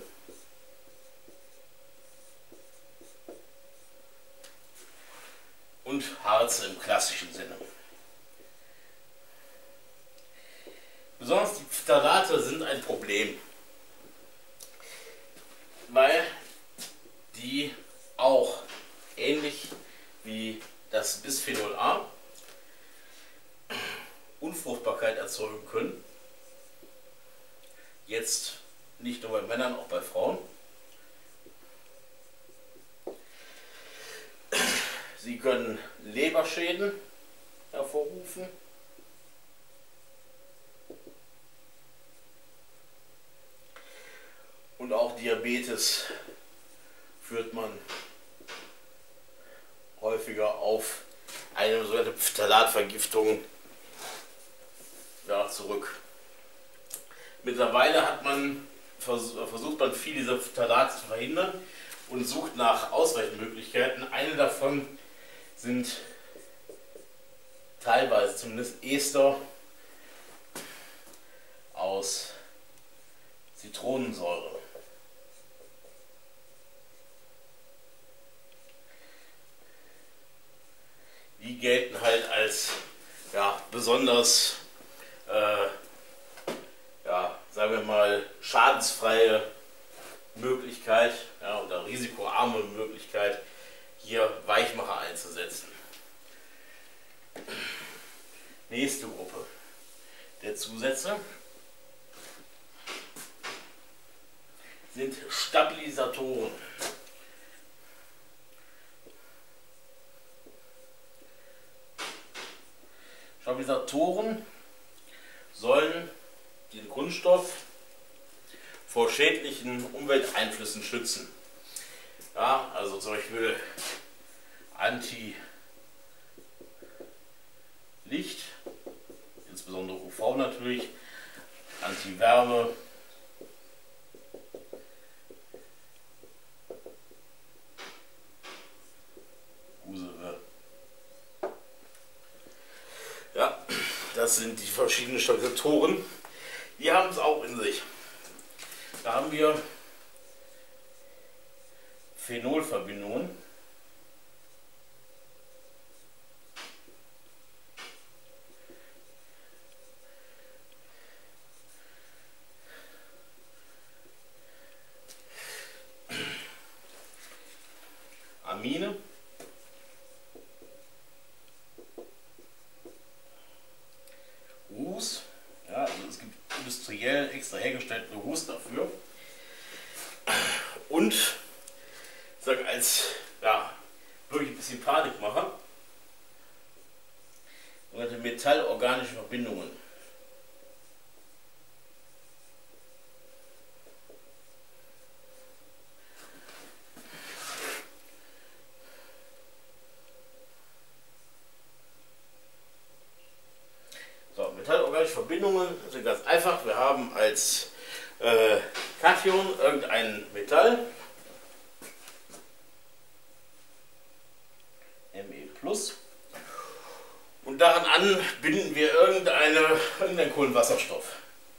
Und Harze im klassischen Sinne. Besonders die Phthalate sind ein Problem, weil die auch ähnlich wie das Bisphenol A Unfruchtbarkeit erzeugen können. Jetzt nicht nur bei Männern, auch bei Frauen. Sie können Leberschäden hervorrufen. Und auch Diabetes führt man häufiger auf eine sogenannte Phthalatvergiftung ja, zurück. Mittlerweile hat man vers versucht man viel dieser Phthalate zu verhindern und sucht nach Ausweichmöglichkeiten. Eine davon sind teilweise zumindest Ester aus Zitronensäure. Die gelten halt als ja, besonders, äh, ja, sagen wir mal, schadensfreie Möglichkeit, ja, oder risikoarme Möglichkeit, hier Weichmacher einzusetzen. Nächste Gruppe der Zusätze sind Stabilisatoren. Stabilisatoren sollen den Kunststoff vor schädlichen Umwelteinflüssen schützen. Ja, also zum Beispiel Anti-Licht, insbesondere U V natürlich, Anti-Wärme, ja, das sind die verschiedenen Stabilisatoren. Die haben es auch in sich. Da haben wir Phenolverbindungen. Amine. Ruß. Ja, also es gibt industriell extra hergestellte Ruß dafür. Und sag als ja, wirklich ein bisschen Panikmacher, sogenannte metallorganische Verbindungen. So, metallorganische Verbindungen sind ganz einfach. Wir haben als äh, Kation irgendein Metall, Me plus, und daran an binden wir irgendeine, irgendeinen Kohlenwasserstoff,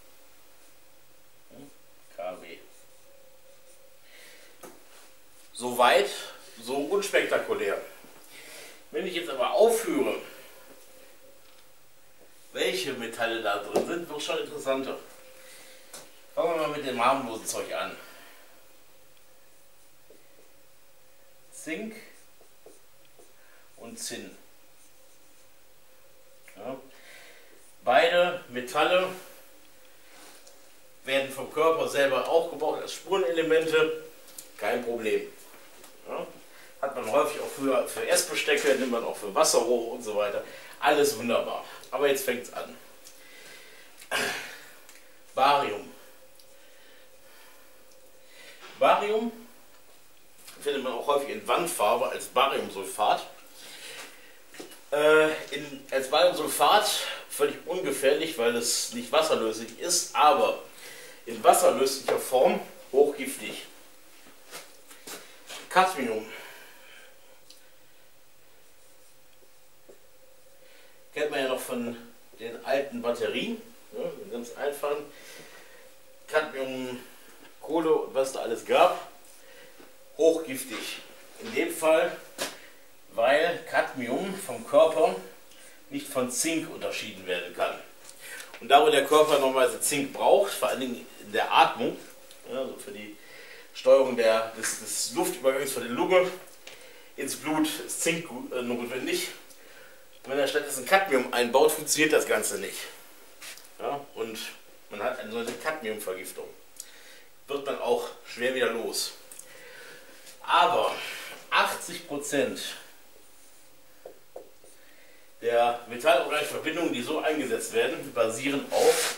Kw. Soweit, so unspektakulär. Wenn ich jetzt aber aufführe, welche Metalle da drin sind, wird schon interessanter. Fangen wir mal mit dem harmlosen Zeug an. Zink und Zinn. Ja. Beide Metalle werden vom Körper selber auch gebraucht als Spurenelemente. Kein Problem. Ja. Hat man häufig auch für, für Essbestecke, nimmt man auch für Wasserrohre und so weiter. Alles wunderbar. Aber jetzt fängt es an. Barium. Barium findet man auch häufig in Wandfarbe als Bariumsulfat. Äh, in, als Bariumsulfat völlig ungefährlich, weil es nicht wasserlöslich ist, aber in wasserlöslicher Form hochgiftig. Cadmium. Kennt man ja noch von den alten Batterien, ne, ganz einfachen. Cadmium, Kohle und was da alles gab. Hochgiftig. In dem Fall, weil Cadmium vom Körper nicht von Zink unterschieden werden kann. Und da, wo der Körper normalerweise Zink braucht, vor allen Dingen in der Atmung, also für die Steuerung der, des, des Luftübergangs von der Lunge ins Blut, ist Zink äh, notwendig. Und wenn er stattdessen Cadmium einbaut, funktioniert das Ganze nicht. Ja, und man hat eine solche Cadmiumvergiftung. Wird man auch schwer wieder los. Aber achtzig Prozent der metallorganischen Verbindungen, die so eingesetzt werden, basieren auf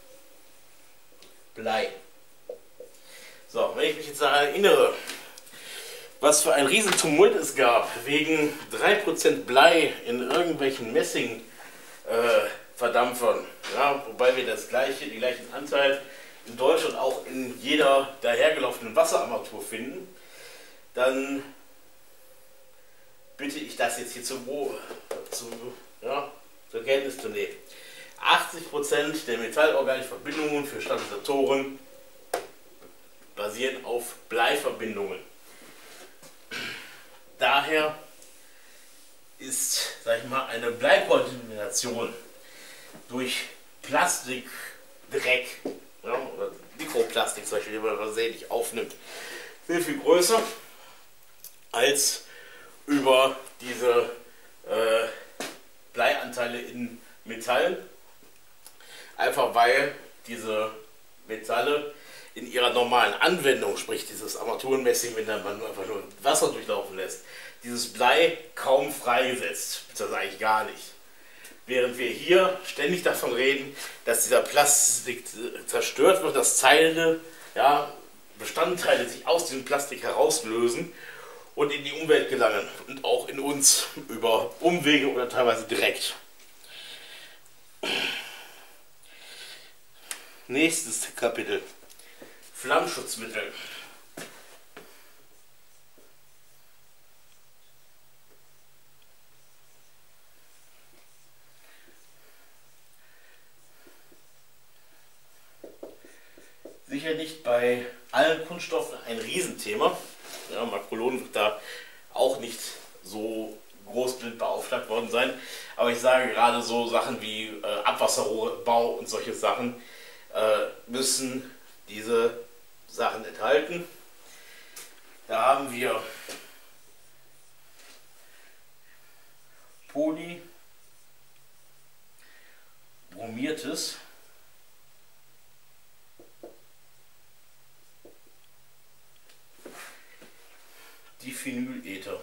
Blei. So, wenn ich mich jetzt daran erinnere, was für ein Riesentumult es gab wegen drei Prozent Blei in irgendwelchen Messing-Verdampfern, äh, ja, wobei wir das gleiche, den gleichen Anteil in Deutschland auch in jeder dahergelaufenen Wasserarmatur finden, dann bitte ich das jetzt hier zum, zum, ja, zur Kenntnis zu nehmen. achtzig Prozent der metallorganischen Verbindungen für Stabilisatoren basieren auf Bleiverbindungen. Daher ist, sag ich mal, eine Bleikontamination durch Plastikdreck, ja, oder Mikroplastik zum Beispiel, den man versehentlich aufnimmt, viel, viel größer als über diese äh, Bleianteile in Metallen. Einfach weil diese Metalle in ihrer normalen Anwendung, sprich dieses Armaturenmessing, wenn man einfach nur Wasser durchlaufen lässt, dieses Blei kaum freigesetzt, das eigentlich gar nicht. Während wir hier ständig davon reden, dass dieser Plastik zerstört wird, dass Teile, ja, Bestandteile sich aus diesem Plastik herauslösen und in die Umwelt gelangen und auch in uns über Umwege oder teilweise direkt. Nächstes Kapitel. Flammschutzmittel. Sicher nicht bei allen Kunststoffen ein Riesenthema. Ja, Makrolon wird da auch nicht so großblind beauftragt worden sein. Aber ich sage gerade so Sachen wie äh, Abwasserrohrbau und solche Sachen äh, müssen diese Sachen enthalten. Da haben wir polybromiertes Diphenylether.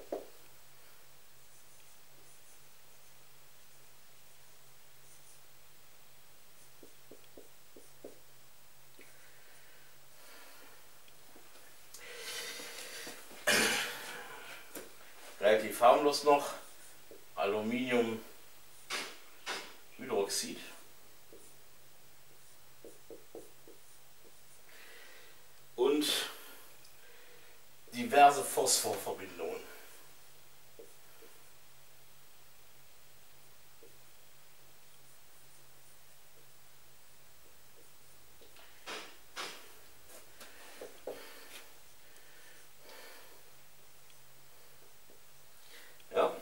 Relativ harmlos noch Aluminiumhydroxid. Und diverse Phosphorverbindungen. Ja.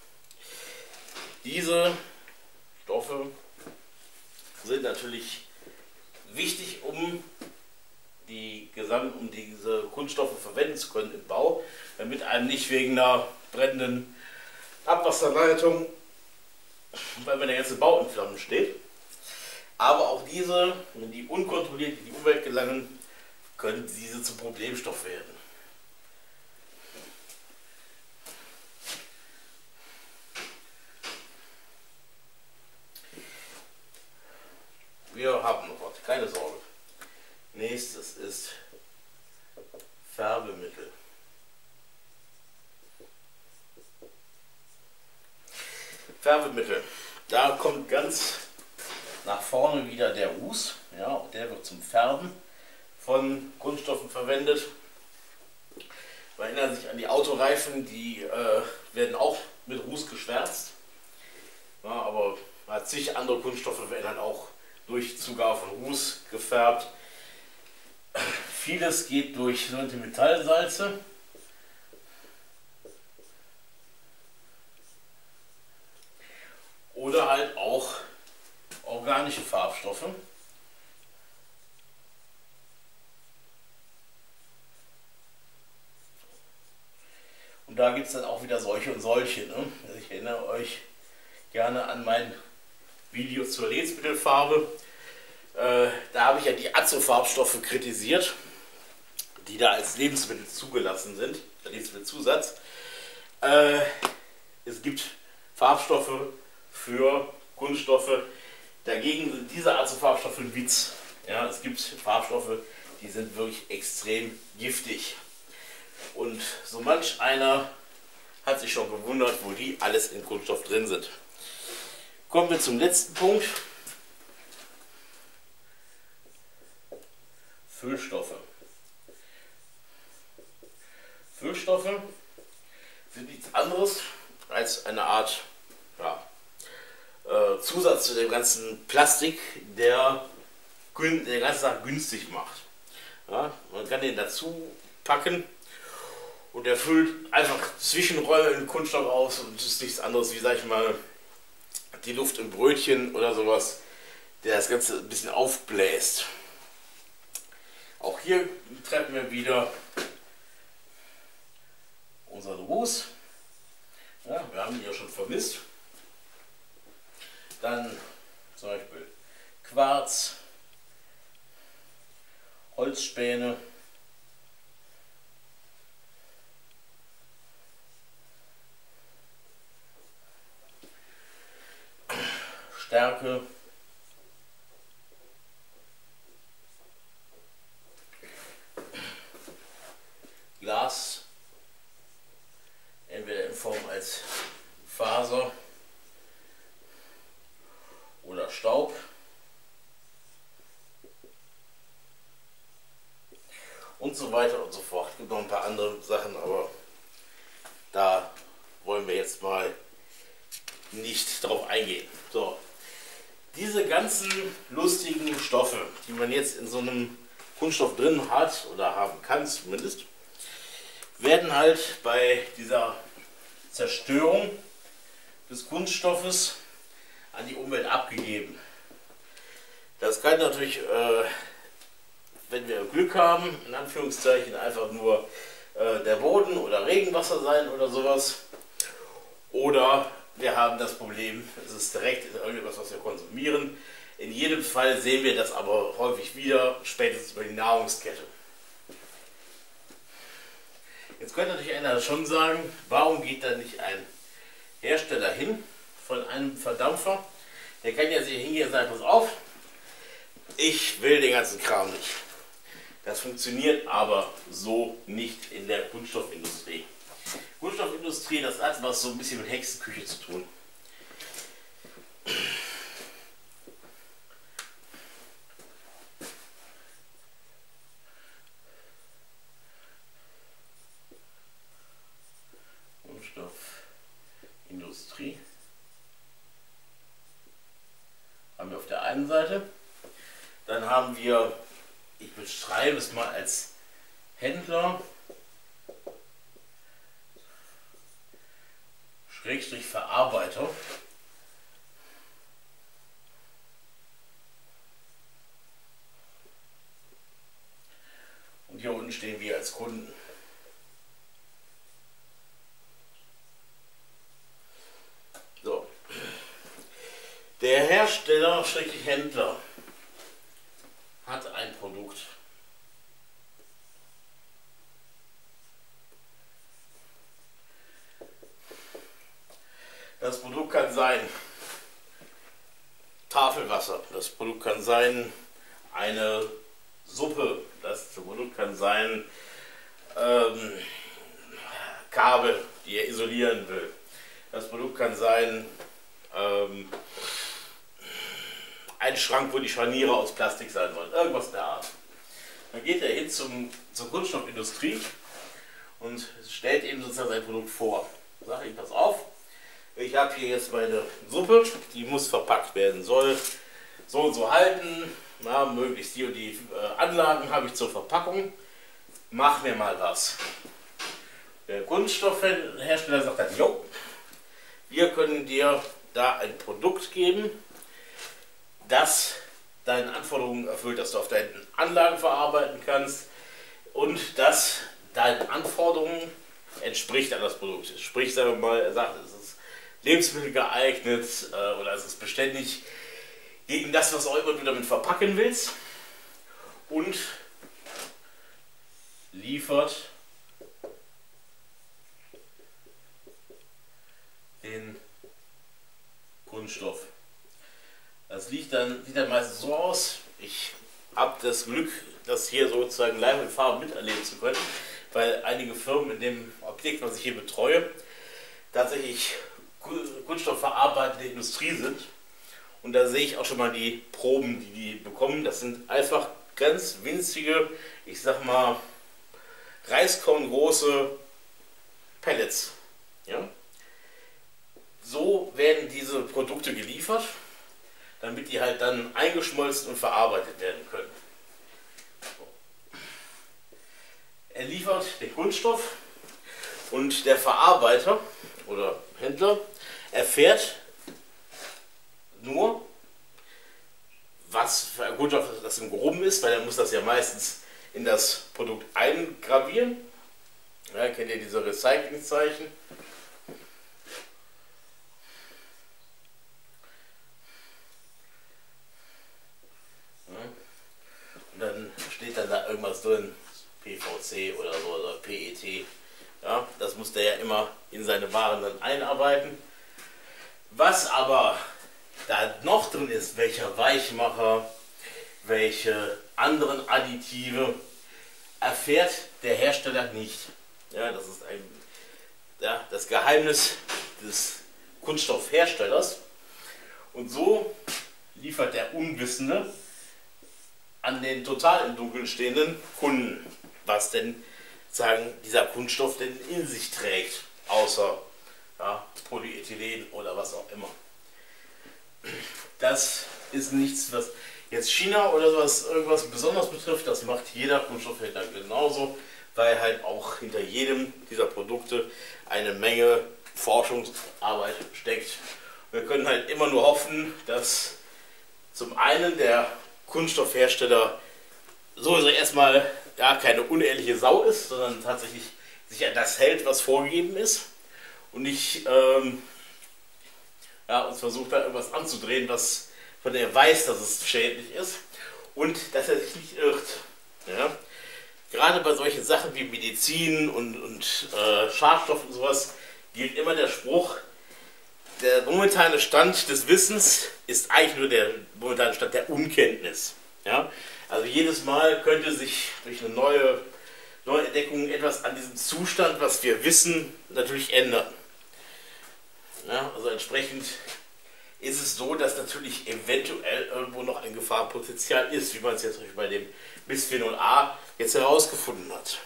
Diese Stoffe sind natürlich wichtig, um die Gesam um diese Kunststoffe verwenden zu können im Bau, damit einem nicht wegen einer brennenden Abwasserleitung, weil wenn der ganze Bau in Flammen steht. Aber auch diese, wenn die unkontrolliert in die Umwelt gelangen, können diese zum Problemstoff werden. Wir haben noch was, keine Sorge. Nächstes ist Färbemittel. Färbemittel. Da kommt ganz nach vorne wieder der Ruß. Ja, der wird zum Färben von Kunststoffen verwendet. Man erinnert sich an die Autoreifen, die äh, werden auch mit Ruß geschwärzt. Ja, aber zig andere Kunststoffe werden dann auch durch Zugabe von Ruß gefärbt. Vieles geht durch sogenannte Metallsalze. Oder halt auch organische Farbstoffe. Und da gibt es dann auch wieder solche und solche. Ne? Ich erinnere euch gerne an mein Video zur Lebensmittelfarbe. Äh, da habe ich ja die Azo-Farbstoffe kritisiert, die da als Lebensmittel zugelassen sind, der Lebensmittelzusatz. Äh, es gibt Farbstoffe für Kunststoffe. Dagegen sind diese Azo-Farbstoffe ein Witz. Ja, es gibt Farbstoffe, die sind wirklich extrem giftig. Und so manch einer hat sich schon gewundert, wo die alles in Kunststoff drin sind. Kommen wir zum letzten Punkt. Füllstoffe. Füllstoffe sind nichts anderes als eine Art ja, äh, Zusatz zu dem ganzen Plastik, der den ganzen Tag günstig macht. Ja, man kann den dazu packen und der füllt einfach Zwischenräume in Kunststoff aus und ist nichts anderes wie, sag ich mal, die Luft im Brötchen oder sowas, der das Ganze ein bisschen aufbläst. Auch hier treffen wir wieder unseren Ruß. Ja, wir haben ihn ja schon vermisst. Dann zum Beispiel Quarz, Holzspäne, Stärke, Glas, entweder in Form als Faser oder Staub. Und so weiter und so fort. Es gibt noch ein paar andere Sachen, aber da wollen wir jetzt mal nicht drauf eingehen. So, diese ganzen lustigen Stoffe, die man jetzt in so einem Kunststoff drin hat oder haben kann zumindest, werden halt bei dieser Zerstörung des Kunststoffes an die Umwelt abgegeben. Das kann natürlich, äh, wenn wir Glück haben, in Anführungszeichen einfach nur äh, der Boden oder Regenwasser sein oder sowas. Oder wir haben das Problem, es ist direkt irgendetwas, was wir konsumieren. In jedem Fall sehen wir das aber häufig wieder, spätestens über die Nahrungskette. Jetzt könnte natürlich einer schon sagen, warum geht da nicht ein Hersteller hin von einem Verdampfer? Der kann ja sich hingehen und sagen, pass auf, ich will den ganzen Kram nicht. Das funktioniert aber so nicht in der Kunststoffindustrie. Kunststoffindustrie, das hat was so ein bisschen mit Hexenküche zu tun. Kunststoffindustrie haben wir auf der einen Seite. Dann haben wir, ich beschreibe es mal als Händler, Schrägstrich Verarbeiter. Und hier unten stehen wir als Kunden. So. Der Hersteller, Schrägstrich Händler, hat ein Produkt. Das Produkt kann sein Tafelwasser, das Produkt kann sein eine Suppe, das Produkt kann sein ähm, Kabel, die er isolieren will. Das Produkt kann sein ähm, ein Schrank, wo die Scharniere aus Plastik sein wollen, irgendwas der Art. Dann geht er hin zum, zur Kunststoffindustrie und stellt ihm sozusagen sein Produkt vor. Sagt ihm, pass auf, Ich habe hier jetzt meine Suppe, die muss verpackt werden, soll so und so halten, na, möglichst die und die äh, Anlagen habe ich zur Verpackung, mach mir mal was. Der Kunststoffhersteller sagt dann, jo, wir können dir da ein Produkt geben, das deinen Anforderungen erfüllt, dass du auf deinen Anlagen verarbeiten kannst und das deinen Anforderungen entspricht an das Produkt. Sprich, sagen wir mal, er sagt, es ist Lebensmittel geeignet äh, oder es ist beständig gegen das, was auch immer du damit verpacken willst und liefert den Kunststoff. Das sieht dann, sieht dann meistens so aus. Ich habe das Glück, das hier sozusagen live in Farbe miterleben zu können, weil einige Firmen in dem Objekt, was ich hier betreue, tatsächlich kunststoffverarbeitende Industrie sind. Und da sehe ich auch schon mal die Proben, die die bekommen. Das sind einfach ganz winzige, ich sag mal, Reiskorngroße Pellets. Ja? So werden diese Produkte geliefert, damit die halt dann eingeschmolzen und verarbeitet werden können. Er liefert den Kunststoff und der Verarbeiter oder Händler erfährt nur, was für ein Kunststoff das im Groben ist, weil er muss das ja meistens in das Produkt eingravieren. Ja, kennt ihr diese Recyclingzeichen? Und dann steht dann da irgendwas drin, P V C oder so, oder P E T. Ja, das muss der ja immer in seine Waren dann einarbeiten. Was aber da noch drin ist, welcher Weichmacher, welche anderen Additive, erfährt der Hersteller nicht. Ja, das ist ein, ja, das Geheimnis des Kunststoffherstellers. Und so liefert der Unwissende an den total im Dunkeln stehenden Kunden, was denn sagen, dieser Kunststoff denn in sich trägt, außer ja, Polyethylen oder was auch immer. Das ist nichts, was jetzt China oder sowas irgendwas besonders betrifft. Das macht jeder Kunststoffhändler genauso, weil halt auch hinter jedem dieser Produkte eine Menge Forschungsarbeit steckt. Wir können halt immer nur hoffen, dass zum einen der Kunststoffhersteller sowieso erstmal ja, keine unehrliche Sau ist, sondern tatsächlich sich an das hält, was vorgegeben ist und nicht ähm, ja, uns versucht da irgendwas anzudrehen, was von dem er weiß, dass es schädlich ist und dass er sich nicht irrt. Ja? Gerade bei solchen Sachen wie Medizin und, und äh, Schadstoff und sowas gilt immer der Spruch, der momentane Stand des Wissens ist eigentlich nur der momentane Stand der Unkenntnis. Ja? Also jedes Mal könnte sich durch eine neue, neue Entdeckung etwas an diesem Zustand, was wir wissen, natürlich ändern. Ja? Also entsprechend ist es so, dass natürlich eventuell irgendwo noch ein Gefahrenpotenzial ist, wie man es jetzt bei dem Bisphenol A jetzt herausgefunden hat.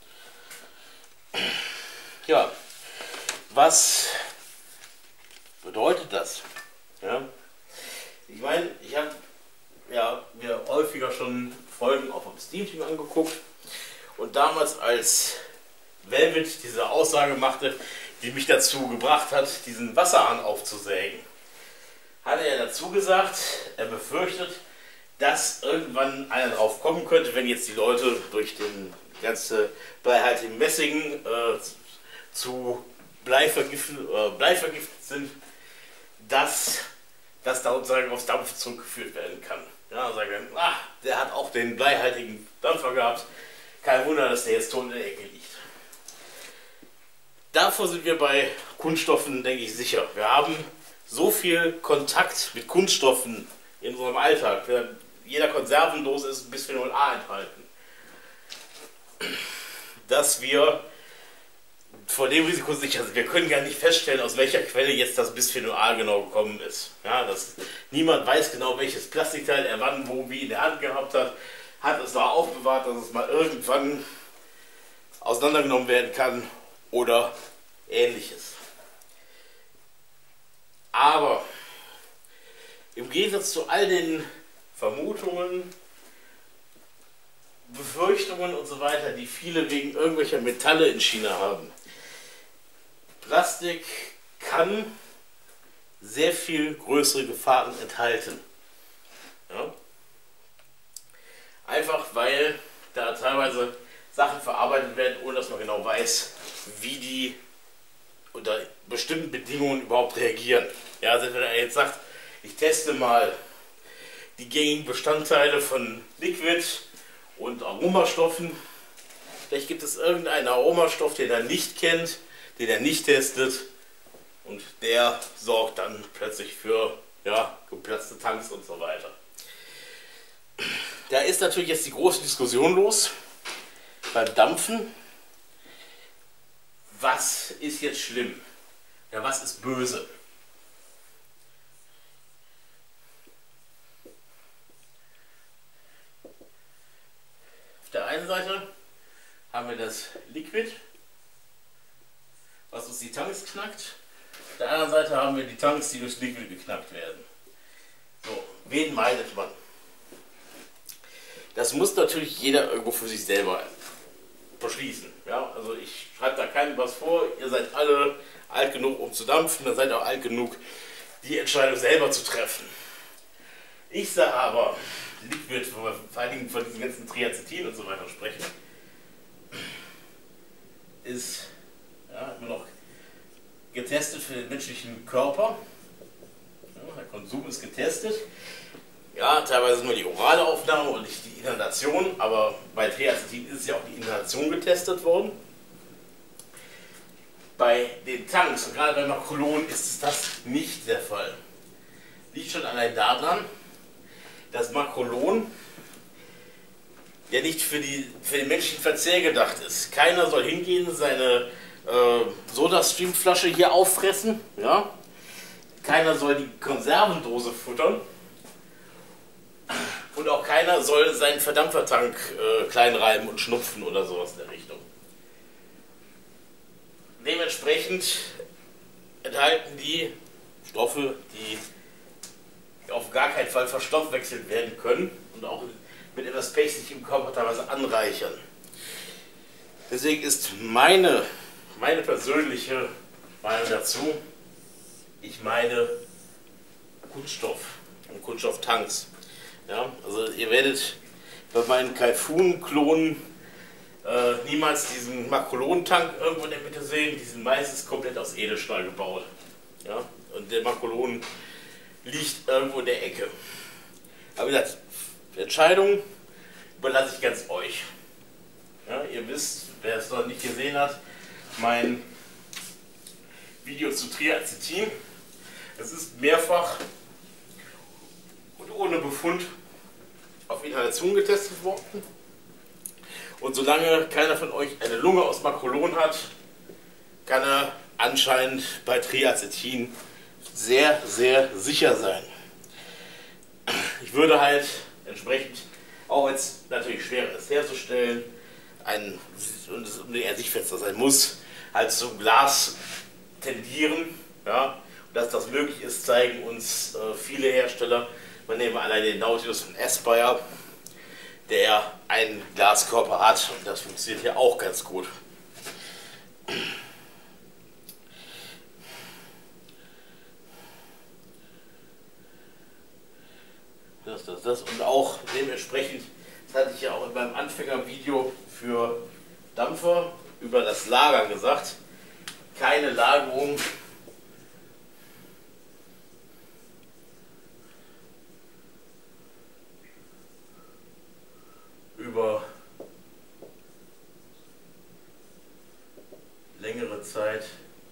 Ja, was bedeutet das? Ja? Ich meine, ich habe ja, mir häufiger schon Folgen auch vom Steam-Team angeguckt und damals als Velvet diese Aussage machte, die mich dazu gebracht hat, diesen Wasserhahn aufzusägen, hat er dazu gesagt, er befürchtet, dass irgendwann einer drauf kommen könnte, wenn jetzt die Leute durch den ganzen bleihaltigen Messing äh, zu Bleivergiftet, äh, Bleivergiftet sind, dass das da sozusagen aufs Dampf zurückgeführt werden kann. Ja, sagen wir, ach, der hat auch den bleihaltigen Dampfer gehabt, kein Wunder, dass der jetzt tot in der Ecke liegt. Davor sind wir bei Kunststoffen, denke ich, sicher. Wir haben so viel Kontakt mit Kunststoffen in unserem Alltag. Jeder Konservendose ist Bisphenol A enthalten. Dass wir vor dem Risiko sicher sind. Wir können gar nicht feststellen, aus welcher Quelle jetzt das Bisphenol A genau gekommen ist. Ja, das, niemand weiß genau, welches Plastikteil er wann, wo, wie in der Hand gehabt hat. Hat es da aufbewahrt, dass es mal irgendwann auseinandergenommen werden kann oder ähnliches. Aber im Gegensatz zu all den Vermutungen, Befürchtungen und so weiter, die viele wegen irgendwelcher Metalle in China haben, Plastik kann sehr viel größere Gefahren enthalten. Ja? Einfach weil da teilweise Sachen verarbeitet werden, ohne dass man genau weiß, wie die unter bestimmten Bedingungen überhaupt reagieren. Ja, also wenn er jetzt sagt, ich teste mal die gängigen Bestandteile von Liquid und Aromastoffen, vielleicht gibt es irgendeinen Aromastoff, den er nicht kennt, den er nicht testet, und der sorgt dann plötzlich für ja, geplatzte Tanks und so weiter. Da ist natürlich jetzt die große Diskussion los beim Dampfen. Was ist jetzt schlimm? Ja, was ist böse? Auf der einen Seite haben wir das Liquid, was uns die Tanks knackt. Auf der anderen Seite haben wir die Tanks, die durch Liquid geknackt werden. So, wen meidet man? Das muss natürlich jeder irgendwo für sich selber beschließen. Ja? Also ich schreibe da keinem was vor, ihr seid alle alt genug, um zu dampfen, dann seid ihr auch alt genug, die Entscheidung selber zu treffen. Ich sage aber, Liquid, wo wir vor allen Dingen von diesen ganzen Triacetin und so weiter sprechen, ist ja, immer noch getestet für den menschlichen Körper. Ja, der Konsum ist getestet. Ja, teilweise nur die orale Aufnahme und nicht die Inhalation, aber bei Triacetin ist ja auch die Inhalation getestet worden. Bei den Tanks und gerade bei Makrolon ist das nicht der Fall. Liegt schon allein daran, dass Makrolon ja nicht für, die, für den menschlichen Verzehr gedacht ist. Keiner soll hingehen, seine äh, Sodastream-Flasche hier auffressen. Ja? Keiner soll die Konservendose futtern. Und auch keiner soll seinen Verdampfertank äh, kleinreiben und schnupfen oder sowas in der Richtung. Dementsprechend enthalten die Stoffe, die auf gar keinen Fall verstoffwechselt werden können und auch mit etwas Pech sich im Körper teilweise anreichern. Deswegen ist meine, meine persönliche Meinung dazu, ich meine Kunststoff und Kunststofftanks. Ja, also ihr werdet bei meinen Kaifun-Klonen äh, niemals diesen Makrolon-Tank irgendwo in der Mitte sehen. Die sind meistens komplett aus Edelstahl gebaut. Ja? Und der Makrolon liegt irgendwo in der Ecke. Aber wie gesagt, die Entscheidung überlasse ich ganz euch. Ja, ihr wisst, wer es noch nicht gesehen hat, mein Video zu Triacetin. Es ist mehrfach und ohne Befund auf Inhalation getestet worden. Und solange keiner von euch eine Lunge aus Makrolon hat, kann er anscheinend bei Triacetin sehr, sehr sicher sein. Ich würde halt entsprechend, auch wenn es natürlich schwer ist herzustellen, ein, und es ein Sichtfenster sein muss, halt zum Glas tendieren. Ja, und dass das möglich ist, zeigen uns äh, viele Hersteller. Man nehmen allein den Nautilus von Aspire, der einen Glaskörper hat, und das funktioniert hier auch ganz gut. Das, das, das und auch dementsprechend, das hatte ich ja auch in meinem Anfängervideo für Dampfer über das Lagern gesagt, keine Lagerung über längere Zeit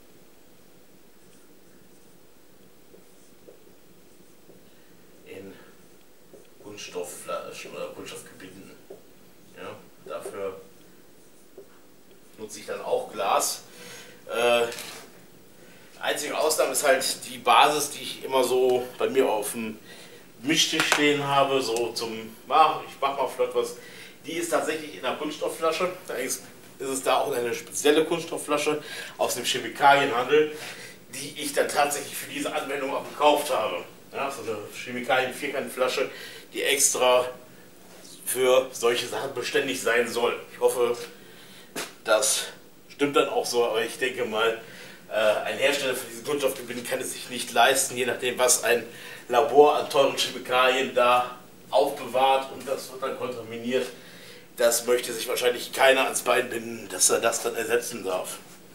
in Kunststoffflaschen oder Kunststoffgebinden. Ja, dafür nutze ich dann auch Glas. Äh, einzige Ausnahme ist halt die Basis, die ich immer so bei mir auf dem Mischtisch stehen habe, so zum, ah, ich mach mal flott was. Die ist tatsächlich in einer Kunststoffflasche. Da ist, ist es da auch eine spezielle Kunststoffflasche aus dem Chemikalienhandel, die ich dann tatsächlich für diese Anwendung auch gekauft habe. Ja, so eine Chemikalien-Vierkantflasche, die extra für solche Sachen beständig sein soll. Ich hoffe, das stimmt dann auch so, aber ich denke mal, ein Hersteller für diesen Kunststoffgewinn kann es sich nicht leisten, je nachdem, was ein Labor an teuren Chemikalien da aufbewahrt und das wird dann kontaminiert. Das möchte sich wahrscheinlich keiner ans Bein binden, dass er das dann ersetzen darf.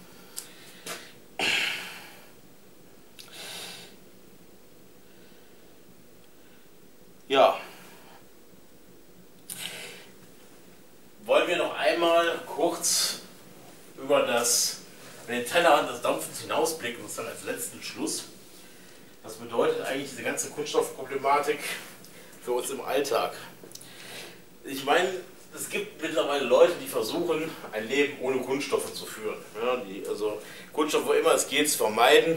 Ja. Wollen wir noch einmal kurz über das den Tellerrand des Dampfens hinausblicken, das dann als letzten Schluss. Was bedeutet eigentlich diese ganze Kunststoffproblematik für uns im Alltag? Ich meine, es gibt mittlerweile Leute, die versuchen, ein Leben ohne Kunststoffe zu führen. Ja, die also Kunststoffe, wo immer es geht, zu vermeiden.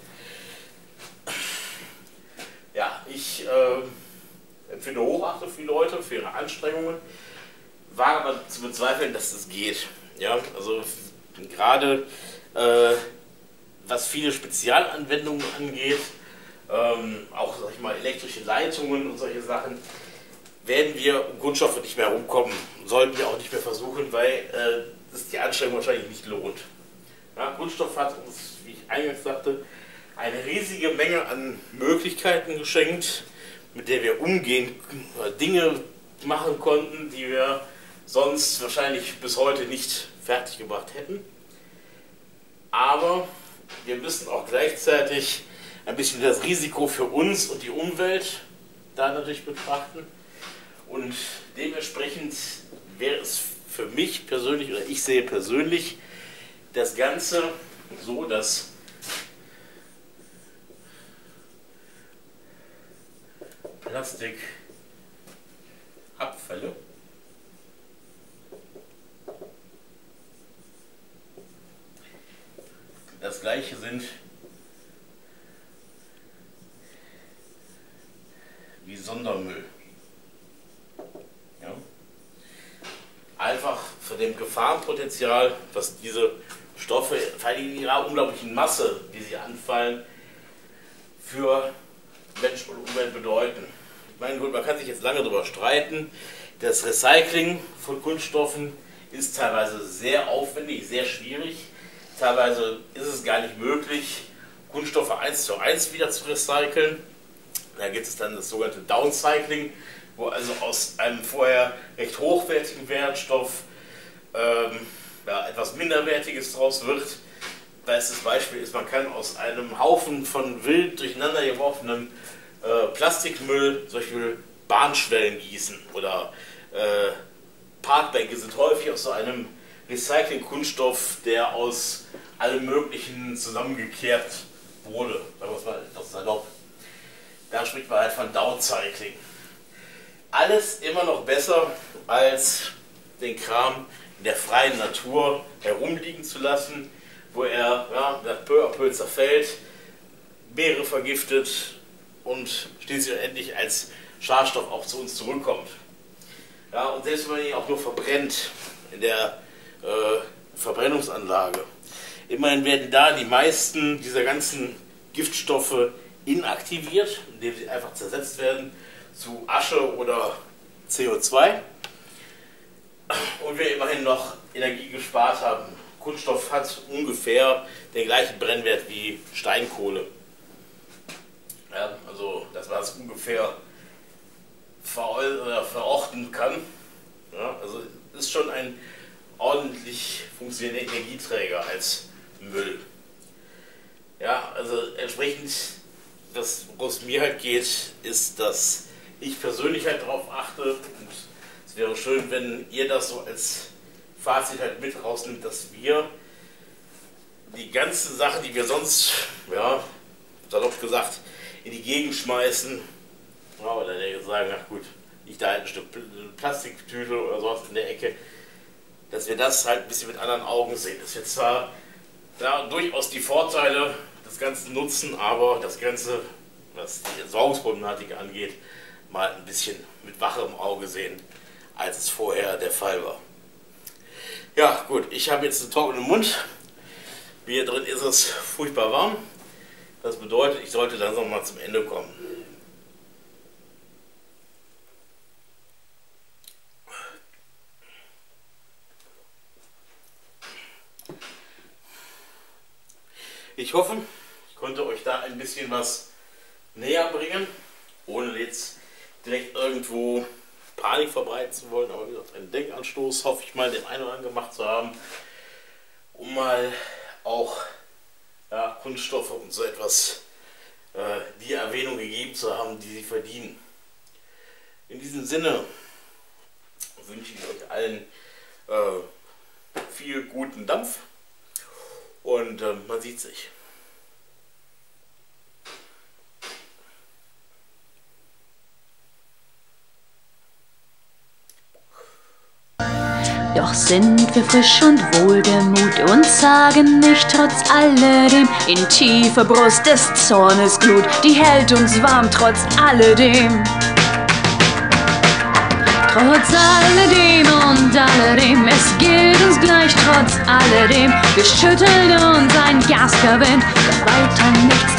Ja, ich äh, empfinde Hochachtung für die Leute, für ihre Anstrengungen, wage aber zu bezweifeln, dass das geht. Ja, also gerade äh, was viele Spezialanwendungen angeht, ähm, auch sag ich mal, elektrische Leitungen und solche Sachen, werden wir um Kunststoffe nicht mehr rumkommen, sollten wir auch nicht mehr versuchen, weil äh, das die Anstrengung wahrscheinlich nicht lohnt. Ja, Kunststoff hat uns, wie ich eingangs sagte, eine riesige Menge an Möglichkeiten geschenkt, mit der wir umgehen, Dinge machen konnten, die wir sonst wahrscheinlich bis heute nicht fertiggebracht hätten. Aber wir müssen auch gleichzeitig ein bisschen das Risiko für uns und die Umwelt da natürlich betrachten. Und dementsprechend wäre es für mich persönlich, oder ich sehe persönlich, das Ganze so, dass Plastikabfälle das gleiche sind wie Sondermüll. Ja? Einfach von dem Gefahrenpotenzial, was diese Stoffe, vor allem in ihrer unglaublichen Masse, die sie anfallen, für Mensch und Umwelt bedeuten. Ich meine, gut, man kann sich jetzt lange darüber streiten. Das Recycling von Kunststoffen ist teilweise sehr aufwendig, sehr schwierig. Teilweise ist es gar nicht möglich, Kunststoffe eins zu eins wieder zu recyceln. Da gibt es dann das sogenannte Downcycling, wo also aus einem vorher recht hochwertigen Wertstoff ähm, ja, etwas Minderwertiges draus wird. Bestes Beispiel ist, man kann aus einem Haufen von wild durcheinander geworfenem äh, Plastikmüll zum Beispiel Bahnschwellen gießen oder äh, Parkbänke sind häufig aus so einem Recycling-Kunststoff, der aus allem Möglichen zusammengekehrt wurde. Sagen wir es mal etwas salopp. Da spricht man halt von Downcycling. Alles immer noch besser, als den Kram in der freien Natur herumliegen zu lassen, wo er ja, peu à peu zerfällt, Meere vergiftet und schließlich endlich als Schadstoff auch zu uns zurückkommt. Ja, und selbst wenn man ihn auch nur verbrennt in der äh, Verbrennungsanlage, immerhin werden da die meisten dieser ganzen Giftstoffe inaktiviert, indem sie einfach zersetzt werden zu Asche oder C O zwei und wir immerhin noch Energie gespart haben. Kunststoff hat ungefähr den gleichen Brennwert wie Steinkohle. Ja, also, dass man es ungefähr ver verorten kann. Ja, also ist schon ein ordentlich funktionierender Energieträger als Müll. Ja, also entsprechend, das, worum es mir halt geht, ist, dass ich persönlich halt darauf achte, und es wäre schön, wenn ihr das so als Fazit halt mit rausnimmt, dass wir die ganzen Sachen, die wir sonst, ja, salopp gesagt, in die Gegend schmeißen, ja, oder sagen, ach gut, ich da halt ein Stück Plastiktüte oder sowas in der Ecke, dass wir das halt ein bisschen mit anderen Augen sehen. Dass wir zwar ja, durchaus die Vorteile des Ganzen nutzen, aber das Ganze, was die Entsorgungsproblematik angeht, mal ein bisschen mit wacherem Auge sehen, als es vorher der Fall war. Ja gut, ich habe jetzt einen trockenen Mund. Hier drin ist es furchtbar warm. Das bedeutet, ich sollte dann noch mal zum Ende kommen. Ich hoffe, ich konnte euch da ein bisschen was näher bringen, ohne jetzt direkt irgendwo Panik verbreiten zu wollen, aber wie gesagt, einen Denkanstoß hoffe ich mal dem einen oder anderen gemacht zu haben, um mal auch ja, Kunststoffe und so etwas äh, die Erwähnung gegeben zu haben, die sie verdienen. In diesem Sinne wünsche ich euch allen äh, viel guten Dampf und äh, man sieht sich. Doch sind wir frisch und wohlgemut und sagen nicht trotz alledem in tiefer Brust des Zornes Glut, die hält uns warm trotz alledem. Trotz alledem und alledem, es gilt uns gleich trotz alledem, wir schütteln uns ein garstiger Wind, doch weiter nichts